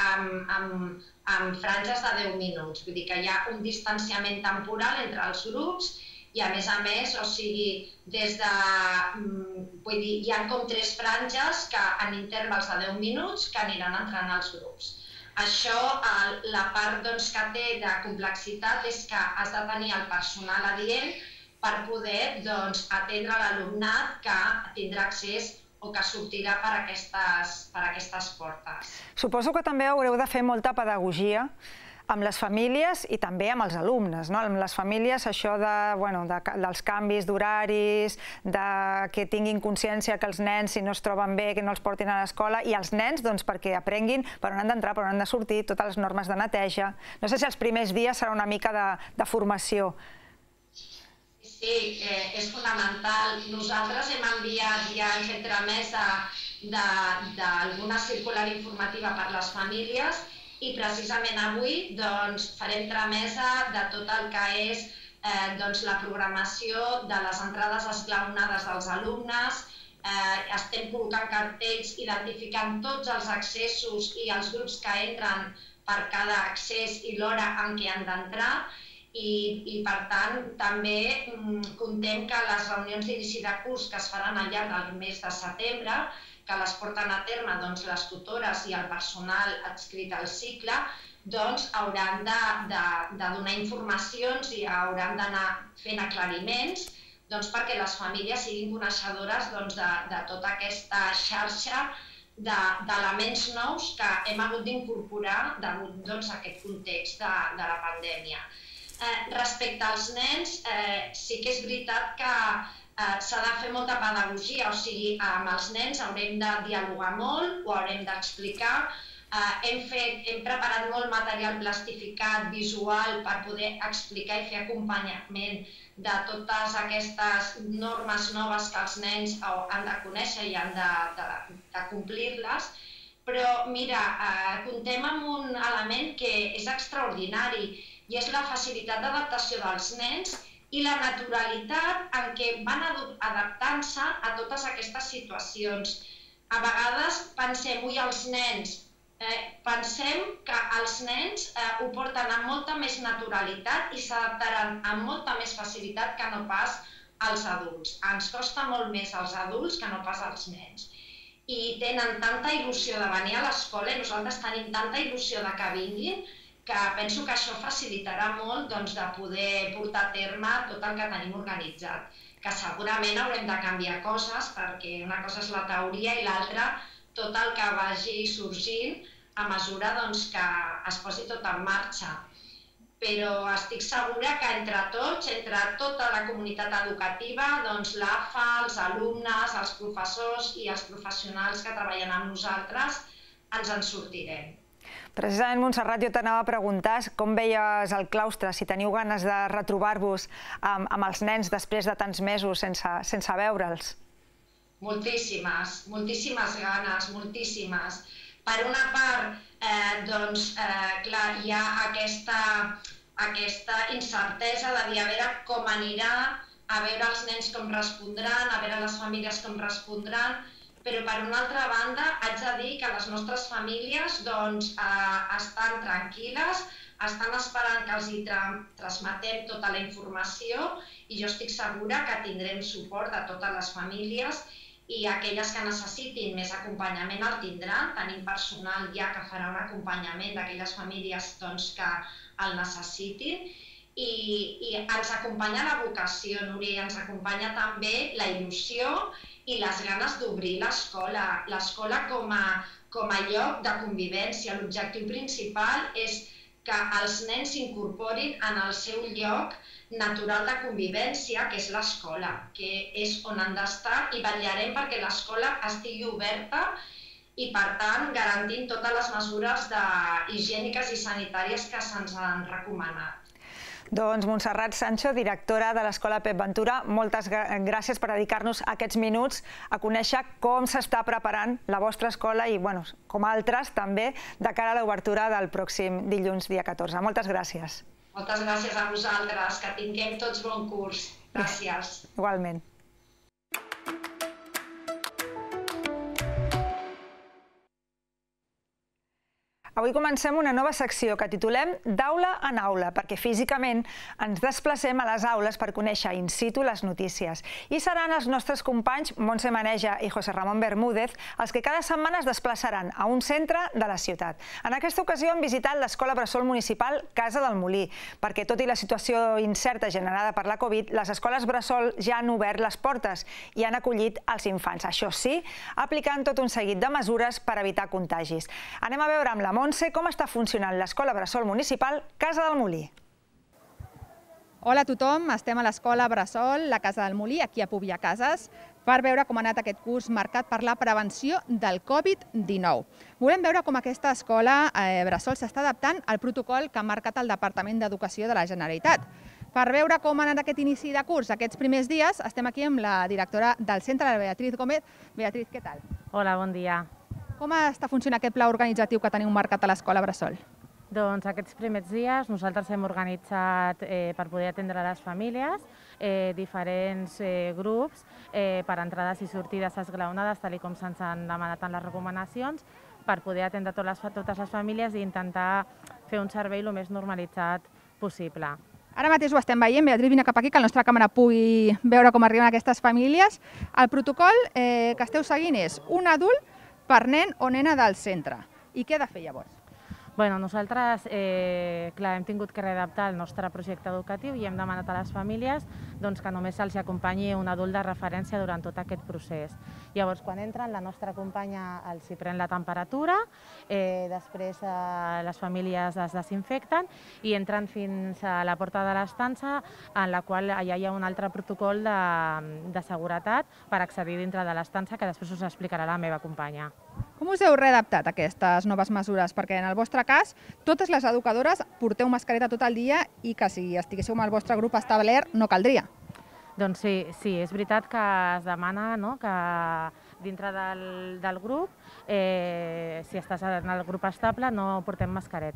en franges de deu minuts. Vull dir que hi ha un distanciament temporal entre els grups i a més a més, o sigui, des de... Vull dir, hi ha com tres franges en intervals de deu minuts que aniran entrant als grups. Això, la part que té de complexitat és que has de tenir el personal adient per poder atendre l'alumnat que tindrà accés o que sortirà per aquestes portes.
Suposo que també haureu de fer molta pedagogia amb les famílies i també amb els alumnes. Amb les famílies, això dels canvis d'horaris, que tinguin consciència que els nens, si no es troben bé, que no els portin a l'escola, i els nens perquè aprenguin per on han d'entrar, per on han de sortir, totes les normes de neteja. No sé si els primers dies serà una mica de formació.
Sí, és fonamental. Nosaltres hem enviat, ja hem fet tramesa d'alguna circular informativa per les famílies i precisament avui farem tramesa de tot el que és la programació de les entrades esglaonades dels alumnes. Estem col·locant cartells identificant tots els accessos i els grups que entren per cada accés i l'hora en què han d'entrar i, per tant, també contem que les reunions d'inici de curs que es faran al llarg del mes de setembre, que les porten a terme les tutores i el personal adscrit al cicle, hauran de donar informacions i hauran d'anar fent aclariments perquè les famílies siguin coneixedores de tota aquesta xarxa d'elements nous que hem hagut d'incorporar degut a aquest context de la pandèmia. Respecte als nens, sí que és veritat que s'ha de fer molta pedagogia, o sigui, amb els nens haurem de dialogar molt, ho haurem d'explicar. Hem preparat molt material plastificat, visual, per poder explicar i fer acompanyament de totes aquestes normes noves que els nens han de conèixer i han de complir-les. Però, mira, comptem amb un element que és extraordinari i és la facilitat d'adaptació dels nens i la naturalitat en què van adaptant-se a totes aquestes situacions. A vegades pensem, ui, els nens pensem que els nens ho porten amb molta més naturalitat i s'adaptaran amb molta més facilitat que no pas als adults. Ens costa molt més als adults que no pas als nens. I tenen tanta il·lusió de venir a l'escola i nosaltres tenim tanta il·lusió de que vinguin que penso que això facilitarà molt de poder portar a terme tot el que tenim organitzat. Que segurament haurem de canviar coses perquè una cosa és la teoria i l'altra tot el que vagi sorgint a mesura que es posi tot en marxa. Però estic segura que entre tots, entre tota la comunitat educativa, l'A F A, els alumnes, els professors i els professionals que treballen amb nosaltres, ens en sortirem.
Precisament, Montserrat, jo t'anava a preguntar com veies el claustre, si teniu ganes de retrobar-vos amb els nens després de tants mesos sense veure'ls.
Moltíssimes, moltíssimes ganes, moltíssimes. Per una part, doncs, clar, hi ha aquesta incertesa de dir a veure com anirà, a veure els nens com respondran, a veure les famílies com respondran, però per una altra banda haig de dir que les nostres famílies estan tranquil·les, estan esperant que els hi transmetem tota la informació i jo estic segura que tindrem suport de totes les famílies i aquelles que necessitin més acompanyament el tindran. Tenim personal ja que farà un acompanyament d'aquelles famílies que el necessitin i ens acompanya la vocació, Núria, ens acompanya també la il·lusió i les ganes d'obrir l'escola. L'escola com a lloc de convivència. L'objectiu principal és que els nens s'incorporin en el seu lloc natural de convivència, que és l'escola, que és on han d'estar i vetllarem perquè l'escola estigui oberta i, per tant, garantint totes les mesures higièniques i sanitàries que se'ns han recomanat.
Doncs Montserrat Sancho, directora de l'Escola Pep Ventura, moltes gràcies per dedicar-nos aquests minuts a conèixer com s'està preparant la vostra escola i, com altres, també de cara a l'obertura del pròxim dilluns, dia catorze. Moltes gràcies.
Moltes gràcies a vosaltres, que tinguem tots bon curs. Gràcies.
Igualment. Avui comencem una nova secció que titulem D'aula en aula, perquè físicament ens desplacem a les aules per conèixer in situ les notícies. I seran els nostres companys Montse Maneja i José Ramón Bermúdez els que cada setmana es desplaçaran a un centre de la ciutat. En aquesta ocasió han visitat l'Escola Bressol Municipal Casa del Molí, perquè tot i la situació incerta generada per la Covid, les escoles Bressol ja han obert les portes i han acollit els infants. Això sí, aplicant tot un seguit de mesures per evitar contagis. Anem a veure amb la Montse com està funcionant l'Escola Bressol Municipal Casa del Molí.
Hola a tothom, estem a l'Escola Bressol, la Casa del Molí, aquí a Pubià Cases, per veure com ha anat aquest curs marcat per la prevenció del Covid dinou. Volem veure com aquesta escola Bressol s'està adaptant al protocol que ha marcat el Departament d'Educació de la Generalitat. Per veure com ha anat aquest inici de curs, aquests primers dies, estem aquí amb la directora del centre, la Beatriz Gómez. Beatriz, què tal?
Hola, bon dia.
Com està funcionant aquest pla organitzatiu que teniu marcat a l'Escola Bressol?
Doncs aquests primers dies nosaltres hem organitzat per poder atendre les famílies diferents grups per entrades i sortides esglaonades, tal com se'ns han demanat en les recomanacions, per poder atendre totes les famílies i intentar fer un servei el més normalitzat possible.
Ara mateix ho estem veient, Beatriz, vine cap aquí, que la nostra càmera pugui veure com arriben aquestes famílies. El protocol que esteu seguint és un adult per nen o nena del centre. I què ha de fer llavors?
Bueno, nosaltres clar, hem tingut que readaptar el nostre projecte educatiu i hem demanat a les famílies que només se'ls acompanyi un adult de referència durant tot aquest procés. Llavors, quan entren, la nostra companya els hi pren la temperatura, després les famílies es desinfecten i entren fins a la porta de l'estança, en la qual allà hi ha un altre protocol de seguretat per accedir dintre de l'estança, que després us explicarà la meva companya.
Com us heu readaptat a aquestes noves mesures? Perquè en el vostre cas, totes les educadores porteu mascareta tot el dia i que si estiguéssiu amb el vostre grup establert no caldria.
Doncs sí, sí, és veritat que es demana que dintre del grup, si estàs en el grup estable, no portem mascareta.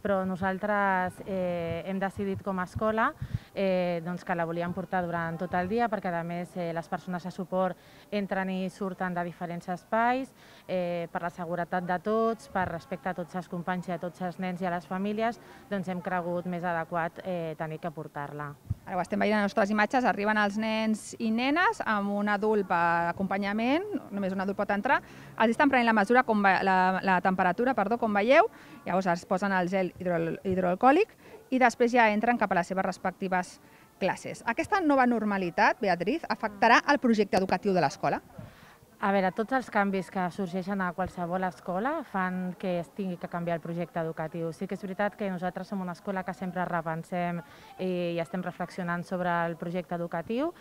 però nosaltres eh, hem decidit com a escola eh, doncs que la volíem portar durant tot el dia, perquè a més eh, les persones de suport entren i surten de diferents espais, eh, per la seguretat de tots, per respecte a tots els companys i a tots els nens i a les famílies, doncs hem cregut més adequat eh, tenir que portar-la.
Ara ho estem veient a les nostres imatges, arriben els nens i nenes amb un adult per acompanyament, només un adult pot entrar, els estan prenent la mesura, com ve, la, la temperatura, perdó, com veieu, llavors es posen el gel hidro, hidroalcohòlic i després ja entren cap a les seves respectives classes. Aquesta nova normalitat, Beatriz, afectarà el projecte educatiu de l'escola?
A veure, tots els canvis que sorgeixen a qualsevol escola fan que es tingui que canviar el projecte educatiu. Sí que és veritat que nosaltres som una escola que sempre repensem i estem reflexionant sobre el projecte educatiu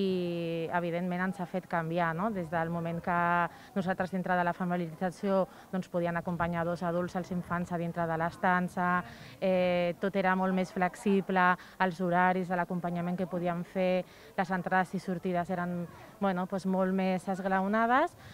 i, evidentment, ens ha fet canviar, no? Des del moment que nosaltres, dintre de la familiarització, doncs, podien acompanyar dos adults als infants a dintre de l'estança, eh, tot era molt més flexible, els horaris de l'acompanyament que podíem fer, les entrades i sortides eren bueno, doncs molt més esglaonades,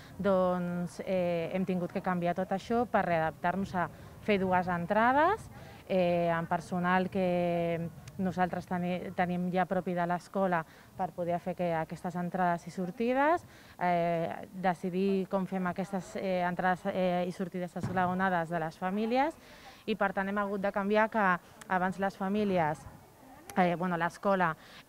doncs eh, hem tingut que canviar tot això per readaptar-nos a fer dues entrades eh, amb personal que nosaltres teni, tenim ja propi de l'escola per poder fer que aquestes entrades i sortides, eh, decidir com fem aquestes eh, entrades eh, i sortides esglaonades de les famílies i per tant hem hagut de canviar que abans les famílies Eh, bueno, l'escola,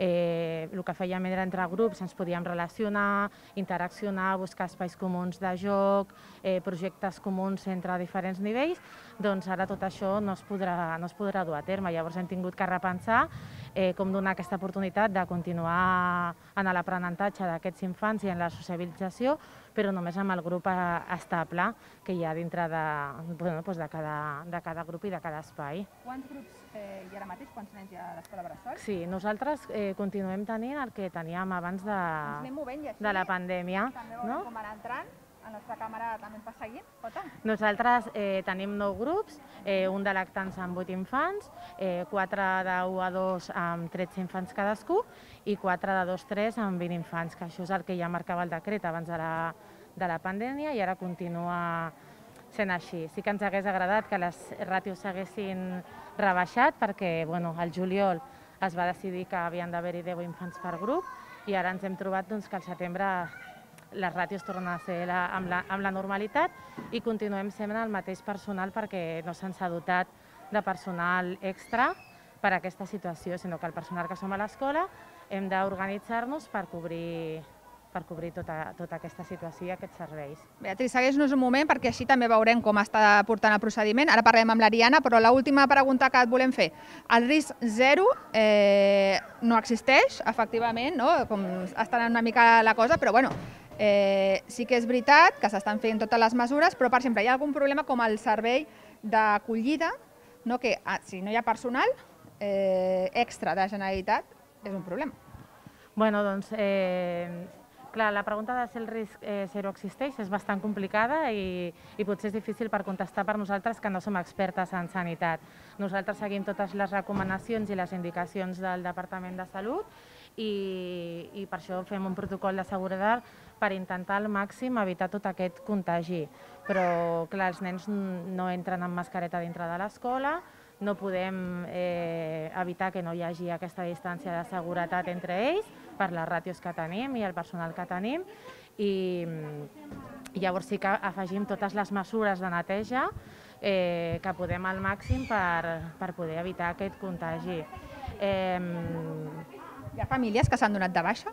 eh, el que fèiem era entre grups, ens podíem relacionar, interaccionar, buscar espais comuns de joc, eh, projectes comuns entre diferents nivells, doncs ara tot això no es podrà, no es podrà dur a terme. Llavors hem tingut que repensar eh, com donar aquesta oportunitat de continuar en l'aprenentatge d'aquests infants i en la socialització, però només amb el grup estable que hi ha dintre de, bueno, doncs de, cada, de cada grup i de cada espai.
Quants grups eh, hi ha ara mateix? Quants nens hi ha a l'escola Bressol?
Sí, nosaltres eh, continuem tenint el que teníem abans de,
així,
de la pandèmia.
També veurem no? com anar entrant. La nostra càmera també ens va seguint. Jota?
Nosaltres eh, tenim nou grups, eh, un de lactants amb vuit infants, eh, quatre de u a dos amb tretze infants cadascú i quatre de dos a tres amb vint infants, que això és el que ja marcava el decret abans de la, de la pandèmia i ara continua sent així. Sí que ens hagués agradat que les ràtios s'haguessin rebaixat perquè bueno, al juliol es va decidir que havien d'haver-hi deu infants per grup i ara ens hem trobat doncs, que al setembre les ràtios tornen a ser la, amb, la, amb la normalitat i continuem sent el mateix personal perquè no se'ns ha dotat de personal extra per a aquesta situació, sinó que el personal que som a l'escola hem d'organitzar-nos per cobrir per cobrir tota, tota aquesta situació i aquests serveis.
Beatriz, segueix-nos un moment perquè així també veurem com està portant el procediment. Ara parlem amb l'Ariana, però l'última pregunta que et volem fer. El risc zero eh, no existeix, efectivament, no? Com està anant una mica la cosa, però bueno, eh, sí que és veritat que s'estan fent totes les mesures, però per exemple hi ha algun problema com el servei d'acollida, no? Que ah, si no hi ha personal eh, extra de Generalitat és un problema.
Bueno, doncs... Eh... Clar, la pregunta de si el risc eh, zero existeix és bastant complicada i, i potser és difícil per contestar per nosaltres que no som expertes en sanitat. Nosaltres seguim totes les recomanacions i les indicacions del Departament de Salut i, i per això fem un protocol de seguretat per intentar al màxim evitar tot aquest contagi. Però, clar, els nens no entren amb mascareta dintre de l'escola, no podem eh, evitar que no hi hagi aquesta distància de seguretat entre ells per les ràtios que tenim i el personal que tenim i, i llavors sí que afegim totes les mesures de neteja eh, que podem al màxim per, per poder evitar aquest contagi. Eh,
Hi ha famílies que s'han donat de baixa?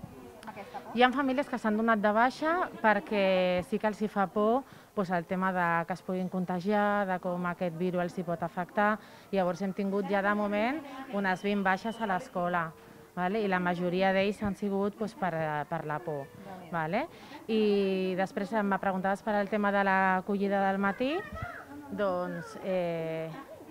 Hi ha famílies que s'han donat de baixa perquè sí que els hi fa por doncs, el tema de que es puguin contagiar, de com aquest virus els hi pot afectar. Llavors hem tingut ja de moment unes vint baixes a l'escola. Vale? I la majoria d'ells han sigut doncs, per, per la por. Vale? I després em preguntaves per al tema de l'acollida del matí. Doncs eh,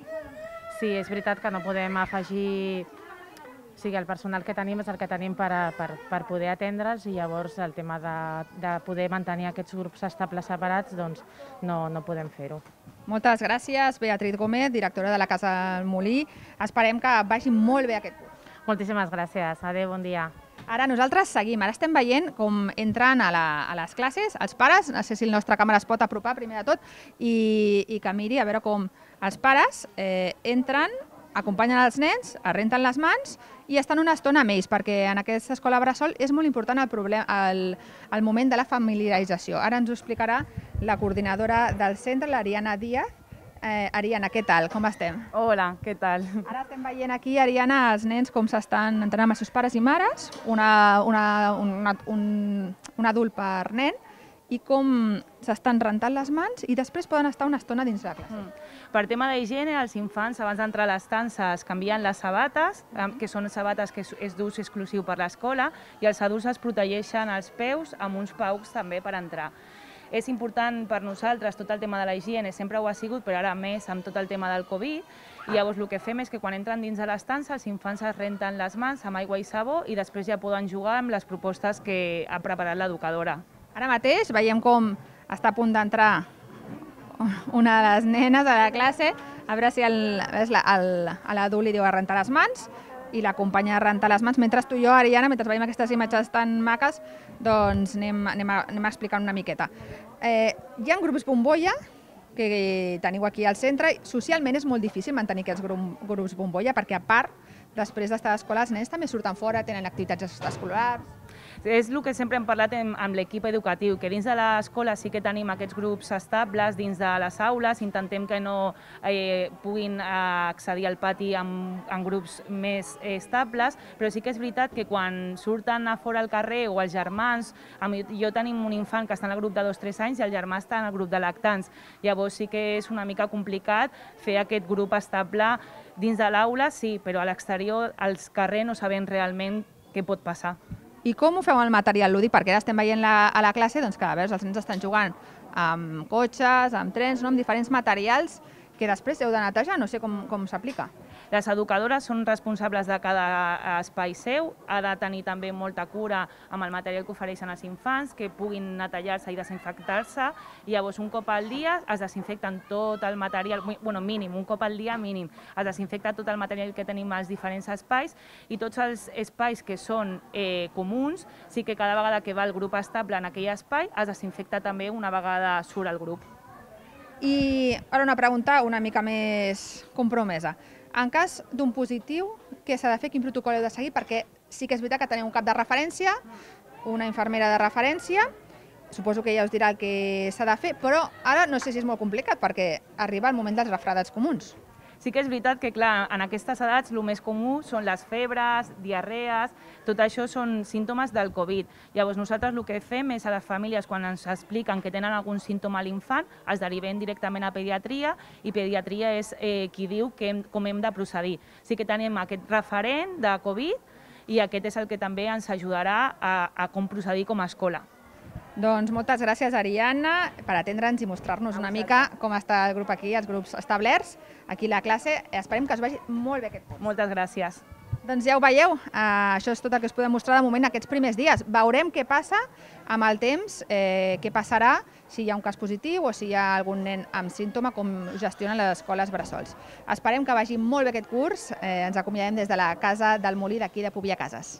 sí, és veritat que no podem afegir... O sigui, el personal que tenim és el que tenim per, per, per poder atendre'ls i llavors el tema de, de poder mantenir aquests grups estables separats doncs no, no podem fer-ho.
Moltes gràcies, Beatriz Gómez, directora de la Casa del Molí. Esperem que vagi molt bé aquest curs.
Moltíssimes gràcies. Adéu, bon dia.
Ara nosaltres seguim, ara estem veient com entren a, la, a les classes els pares, no sé si la nostra càmera es pot apropar primer de tot, i, i que miri a veure com els pares eh, entren, acompanyen els nens, es renten les mans i estan una estona amb ells, perquè en aquesta escola bressol és molt important el, problem, el, el moment de la familiarització. Ara ens ho explicarà la coordinadora del centre, l'Ariana Díaz. Eh, Ariana, què tal? Com estem?
Hola, què tal?
Ara estem veient aquí, Ariana, els nens com s'estan entrenant amb els seus pares i mares, una, una, una, un, un adult per nen, i com s'estan rentant les mans i després poden estar una estona dins la classe.
Mm. Per tema d'higiene, els infants abans d'entrar a les estances canvien les sabates, que són sabates que és d'ús exclusiu per l'escola, i els adults es protegeixen els peus amb uns paucs també per entrar. És important per nosaltres tot el tema de la higiene, sempre ho ha sigut, però ara més amb tot el tema del Covid. I llavors el que fem és que quan entren dins de l'estança els infants es renten les mans amb aigua i sabó i després ja poden jugar amb les propostes que ha preparat l'educadora.
Ara mateix veiem com està a punt d'entrar una de les nenes a la classe, a veure si l'adult li diu a rentar les mans i l'acompanya a rentar les mans. Mentre tu i jo, Ariana, mentre veiem aquestes imatges tan maques, doncs anem, anem, a, anem explicant una miqueta. Eh, hi ha grups bombolla que teniu aquí al centre. Socialment és molt difícil mantenir aquests grups bombolla perquè, a part, després d'estar a l'escola, els nens també surten fora, tenen activitats extraescolars.
És el que sempre hem parlat amb l'equip educatiu, que dins de l'escola sí que tenim aquests grups estables dins de les aules, intentem que no eh, puguin accedir al pati amb, amb grups més estables, però sí que és veritat que quan surten a fora al carrer o els germans, jo tenim un infant que està en el grup de dos tres anys i el germà està en el grup de lactants, llavors sí que és una mica complicat fer aquest grup estable dins de l'aula, sí, però a l'exterior, als carrers, no sabem realment què pot passar.
I com ho feu amb el material lúdic? Perquè ara estem veient la, a la classe doncs, que a veure, els nens estan jugant amb cotxes, amb trens, no? Amb diferents materials que després heu de netejar, no sé com, com s'aplica.
Les educadores són responsables de cada espai seu, ha de tenir també molta cura amb el material que ofereixen els infants, que puguin netejar-se i desinfectar-se, i llavors un cop al dia es desinfecten tot el material, bueno, mínim, un cop al dia mínim, es desinfecta tot el material que tenim als diferents espais, i tots els espais que són eh, comuns, sí que cada vegada que va el grup estable en aquell espai es desinfecta també una vegada surt el grup.
I ara una pregunta una mica més compromesa. En cas d'un positiu, què s'ha de fer? Quin protocol heu de seguir? Perquè sí que és veritat que teniu un cap de referència, una infermera de referència, suposo que ja us dirà el que s'ha de fer, però ara no sé si és molt complicat perquè arriba el moment dels refredats comuns.
Sí que és veritat que, clar, en aquestes edats el més comú són les febres, diarrees, tot això són símptomes del Covid. Llavors nosaltres el que fem és a les famílies, quan ens expliquen que tenen algun símptoma a l'infant, els derivem directament a pediatria i pediatria és eh, qui diu que hem, com hem de procedir. Sí que tenim aquest referent de Covid i aquest és el que també ens ajudarà a, a com procedir com a escola.
Doncs moltes gràcies, Ariana, per atendre'ns i mostrar-nos una mica com està el grup aquí, els grups establerts, aquí a la classe. Esperem que us vagi molt bé aquest curs.
Moltes gràcies.
Doncs ja ho veieu, això és tot el que us podem mostrar de moment aquests primers dies. Veurem què passa amb el temps, què passarà, si hi ha un cas positiu o si hi ha algun nen amb símptoma, com gestionen les escoles bressols. Esperem que vagi molt bé aquest curs, ens acomiadem des de la Casa del Molí d'aquí de Pubià Cases.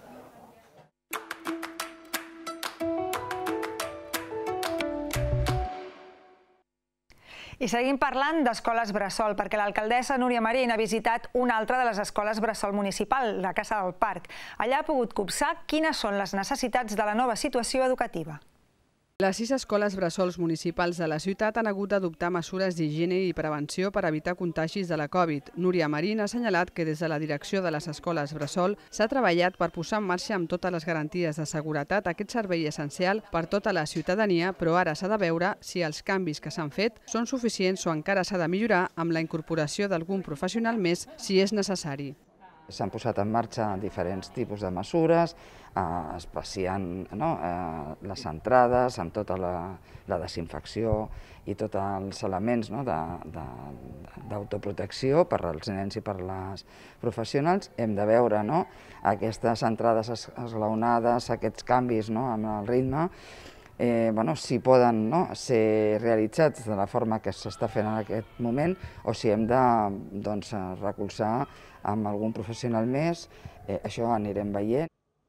I seguim parlant d'escoles bressol, perquè l'alcaldessa Núria Marín ha visitat una altra de les escoles bressol municipal, la Casa del Parc. Allà ha pogut copsar quines són les necessitats de la nova situació educativa.
Les sis escoles bressols municipals de la ciutat han hagut d'adoptar mesures d'higiene i prevenció per evitar contagis de la Covid. Núria Marín ha assenyalat que des de la direcció de les escoles bressol s'ha treballat per posar en marxa amb totes les garanties de seguretat aquest servei essencial per tota la ciutadania, però ara s'ha de veure si els canvis que s'han fet són suficients o encara s'ha de millorar amb la incorporació d'algun professional més si és necessari.
S'han posat en marxa diferents tipus de mesures, eh, espaciant no, eh, les entrades amb tota la, la desinfecció i tots els elements no, d'autoprotecció per als nens i per les professionals. Hem de veure no, aquestes entrades es, esglaonades, aquests canvis no, amb el ritme, Eh, bueno, si poden no, ser realitzats de la forma que s'està fent en aquest moment o si hem de doncs, recolzar amb algun professional més, eh, això anirem veient.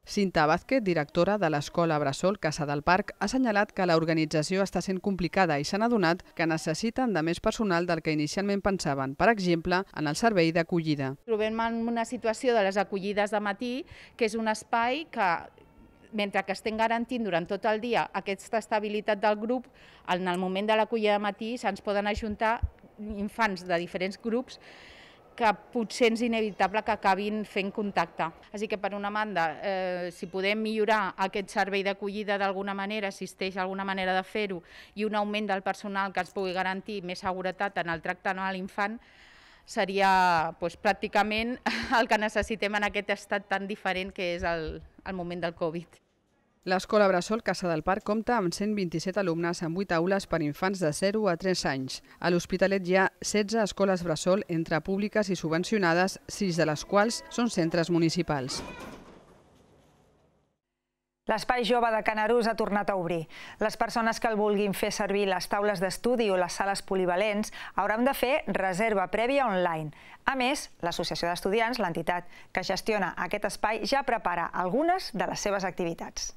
Cinta Vázquez, directora de l'Escola Bressol Casa del Parc, ha assenyalat que l'organització està sent complicada i s'han adonat que necessiten de més personal del que inicialment pensaven, per exemple, en el servei d'acollida.
Trobem en una situació de les acollides de matí, que és un espai que, mentre que estem garantint durant tot el dia aquesta estabilitat del grup, en el moment de l'acollida de matí se'ns poden ajuntar infants de diferents grups que potser és inevitable que acabin fent contacte. Així que, per una banda, eh, si podem millorar aquest servei d'acollida d'alguna manera, existeix alguna manera de fer-ho, i un augment del personal que ens pugui garantir més seguretat en el tracte a l'infant, seria doncs, pràcticament el que necessitem en aquest estat tan diferent que és el, el moment del Covid.
L'Escola Bressol Casa del Parc compta amb cent vint-i-set alumnes en vuit aules per infants de zero a tres anys. A l'Hospitalet hi ha setze escoles bressol entre públiques i subvencionades, sis de les quals són centres municipals.
L'Espai Jove de Canarús ha tornat a obrir. Les persones que el vulguin fer servir les taules d'estudi o les sales polivalents hauran de fer reserva prèvia online. A més, l'Associació d'Estudiants, l'entitat que gestiona aquest espai, ja prepara algunes de les seves activitats.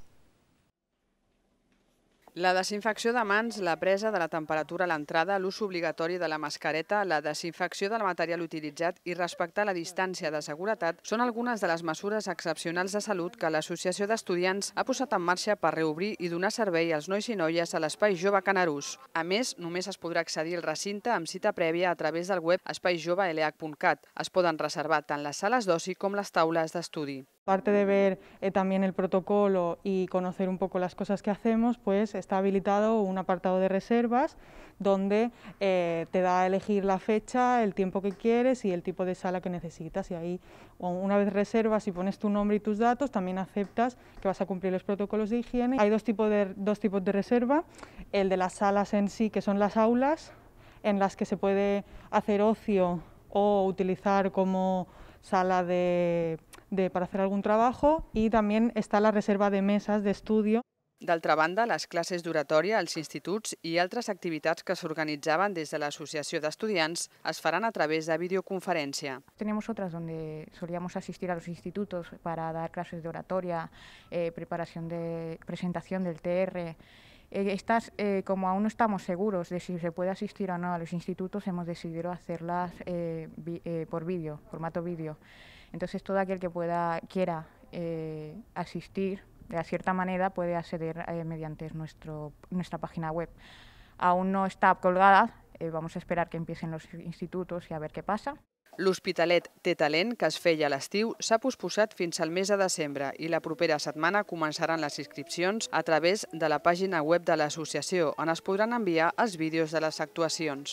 La desinfecció de mans, la presa de la temperatura a l'entrada, l'ús obligatori de la mascareta, la desinfecció del material utilitzat i respectar la distància de seguretat són algunes de les mesures excepcionals de salut que l'Associació d'Estudiants ha posat en marxa per reobrir i donar servei als nois i noies a l'Espai Jove Canarús. A més, només es podrà accedir al recinte amb cita prèvia a través del web espai jove l h punt cat. Es poden reservar tant les sales d'oci com les taules d'estudi.
Aparte de ver eh, también el protocolo y conocer un poco las cosas que hacemos, pues está habilitado un apartado de reservas donde eh, te da a elegir la fecha, el tiempo que quieres y el tipo de sala que necesitas. Y ahí, una vez reservas y pones tu nombre y tus datos, también aceptas que vas a cumplir los protocolos de higiene. Hay dos tipos de, dos tipos de reserva, el de las salas en sí, que son las aulas, en las que se puede hacer ocio o utilizar como sala de, de, para hacer algún trabajo, y también está la reserva de mesas de estudio.
D'altra banda, les classes d'oratòria als instituts i altres activitats que s'organitzaven des de l'Associació d'Estudiants es faran a través de videoconferència.
Tenemos otras donde solíamos asistir a los institutos para dar clases de oratoria, eh, preparación de presentación del T R. Eh, estas, eh, como aún no estamos seguros de si se puede asistir o no a los institutos, hemos decidido hacerlas eh, vi, eh, por vídeo, formato vídeo. Entonces, todo aquel que pueda, quiera eh, asistir, de cierta manera puede acceder eh, mediante nuestro, nuestra página web. Aún no está colgada, eh, vamos a esperar que empiecen los institutos y a ver qué pasa.
L'Hospitalet té talent, que es feia a l'estiu, s'ha posposat fins al mes de desembre i la propera setmana començaran les inscripcions a través de la pàgina web de l'associació, on es podran enviar els vídeos de les actuacions.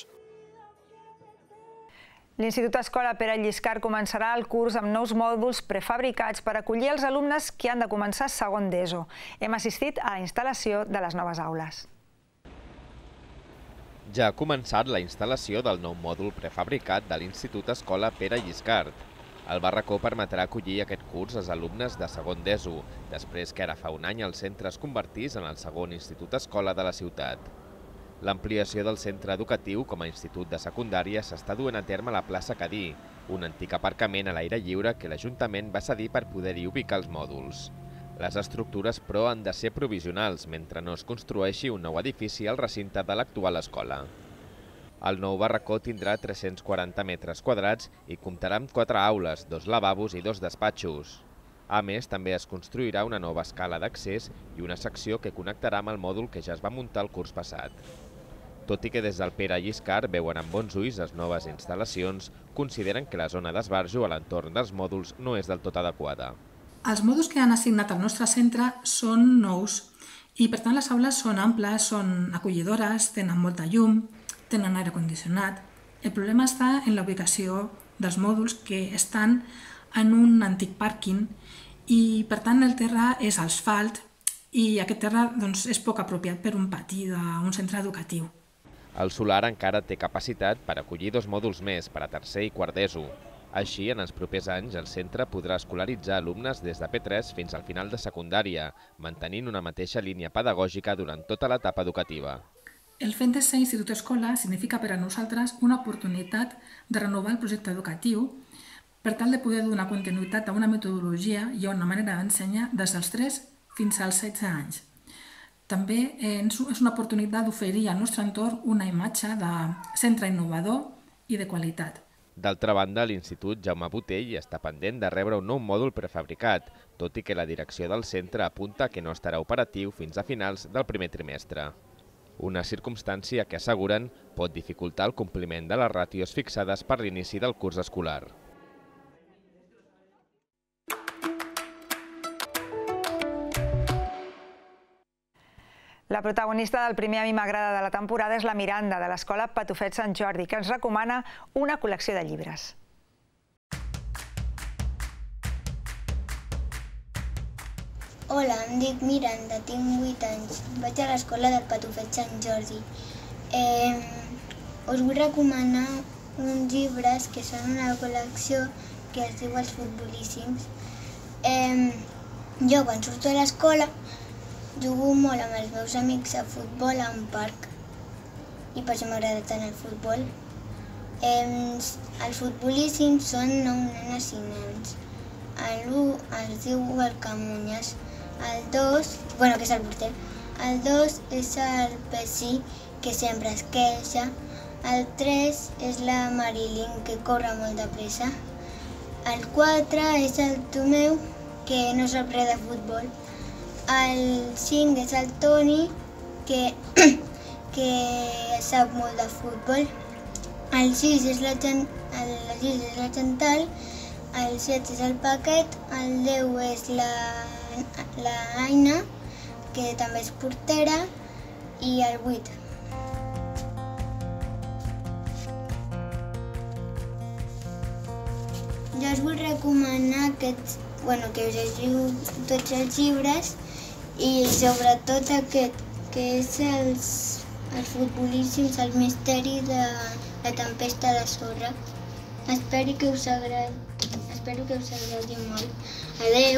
L'Institut Escola Pere Lliscar començarà el curs amb nous mòduls prefabricats per acollir els alumnes que han de començar segon d'ESO. Hem assistit a la instal·lació de les noves aules.
Ja ha començat la instal·lació del nou mòdul prefabricat de l'Institut Escola Pere Lliscar. El barracó permetrà acollir aquest curs als alumnes de segon d'ESO, després que ara fa un any el centre es convertís en el segon institut escola de la ciutat. L'ampliació del centre educatiu com a institut de secundària s'està duent a terme a la plaça Cadí, un antic aparcament a l'aire lliure que l'Ajuntament va cedir per poder-hi ubicar els mòduls. Les estructures, però, han de ser provisionals mentre no es construeixi un nou edifici al recinte de l'actual escola. El nou barracó tindrà tres-cents quaranta metres quadrats i comptarà amb quatre aules, dos lavabos i dos despatxos. A més, també es construirà una nova escala d'accés i una secció que connectarà amb el mòdul que ja es va muntar el curs passat. Tot i que des del Pere Lliscar veuen amb bons ulls les noves instal·lacions, consideren que la zona d'esbarjo a l'entorn dels mòduls no és del tot adequada.
Els mòduls que han assignat al nostre centre són nous i, per tant, les aules són amples, són acollidores, tenen molta llum, tenen aire condicionat. El problema està en la ubicació dels mòduls, que estan en un antic pàrquing i, per tant, el terra és asfalt i aquest terra doncs, és poc apropiat per un pati d'un centre educatiu.
El solar encara té capacitat per acollir dos mòduls més per a tercer i quart d'ESO. Així, en els propers anys, el centre podrà escolaritzar alumnes des de P tres fins al final de secundària, mantenint una mateixa línia pedagògica durant tota l'etapa educativa.
El fet de ser institut escola significa per a nosaltres una oportunitat de renovar el projecte educatiu per tal de poder donar continuïtat a una metodologia i a una manera d'ensenyar des dels tres fins als setze anys. També és una oportunitat d'oferir al nostre entorn una imatge de centre innovador i de qualitat.
D'altra banda, l'Institut Jaume Botey està pendent de rebre un nou mòdul prefabricat, tot i que la direcció del centre apunta que no estarà operatiu fins a finals del primer trimestre. Una circumstància que asseguren pot dificultar el compliment de les ràtios fixades per l'inici del curs escolar.
La protagonista del primer A mi m'agrada de la temporada és la Miranda, de l'escola Patufet Sant Jordi, que ens recomana una col·lecció de llibres.
Hola, em dic Miranda, tinc vuit anys. Vaig a l'escola del Patufet Sant Jordi. Eh, us vull recomanar uns llibres que són una col·lecció que es diu Els Futbolíssims. Eh, jo, quan surto de l'escola, jugo molt amb els meus amics a futbol a un parc i per això m'agrada tant el futbol. Eh, els Futbolíssims són nou nenes i nens. L'u es diu el Camunyes, el dos, bueno, que és el porter, el dos és el Pessi, que sempre es queixa, el tres és la Marilyn, que corre molt de pressa, el quatre és el Tomeu, que no sap res de futbol, el cinc és el Toni, que, que sap molt de futbol, el sis és la, el sis és la Chantal, el set és el Paquet, el deu és la, la Aina, que també és portera, i el vuit. Jo us vull recomanar aquests, bueno, que us llegiu tots els llibres i sobretot aquest, que és els, els Futbolíssims, el misteri de la tempesta de sorra. Espero que us agradi, espero que us agradi molt. Adeu!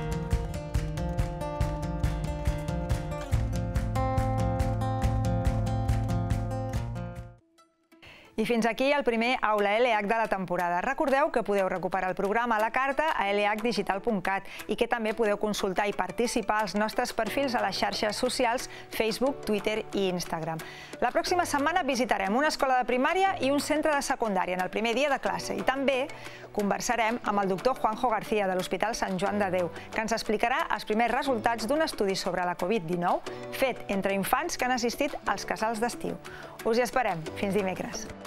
I fins aquí el primer Aula L H de la temporada. Recordeu que podeu recuperar el programa a la carta a l h digital punt cat i que també podeu consultar i participar als nostres perfils a les xarxes socials Facebook, Twitter i Instagram. La pròxima setmana visitarem una escola de primària i un centre de secundària en el primer dia de classe i també conversarem amb el doctor Juanjo García de l'Hospital Sant Joan de Déu, que ens explicarà els primers resultats d'un estudi sobre la Covid dinou fet entre infants que han assistit als casals d'estiu. Us hi esperem. Fins dimecres.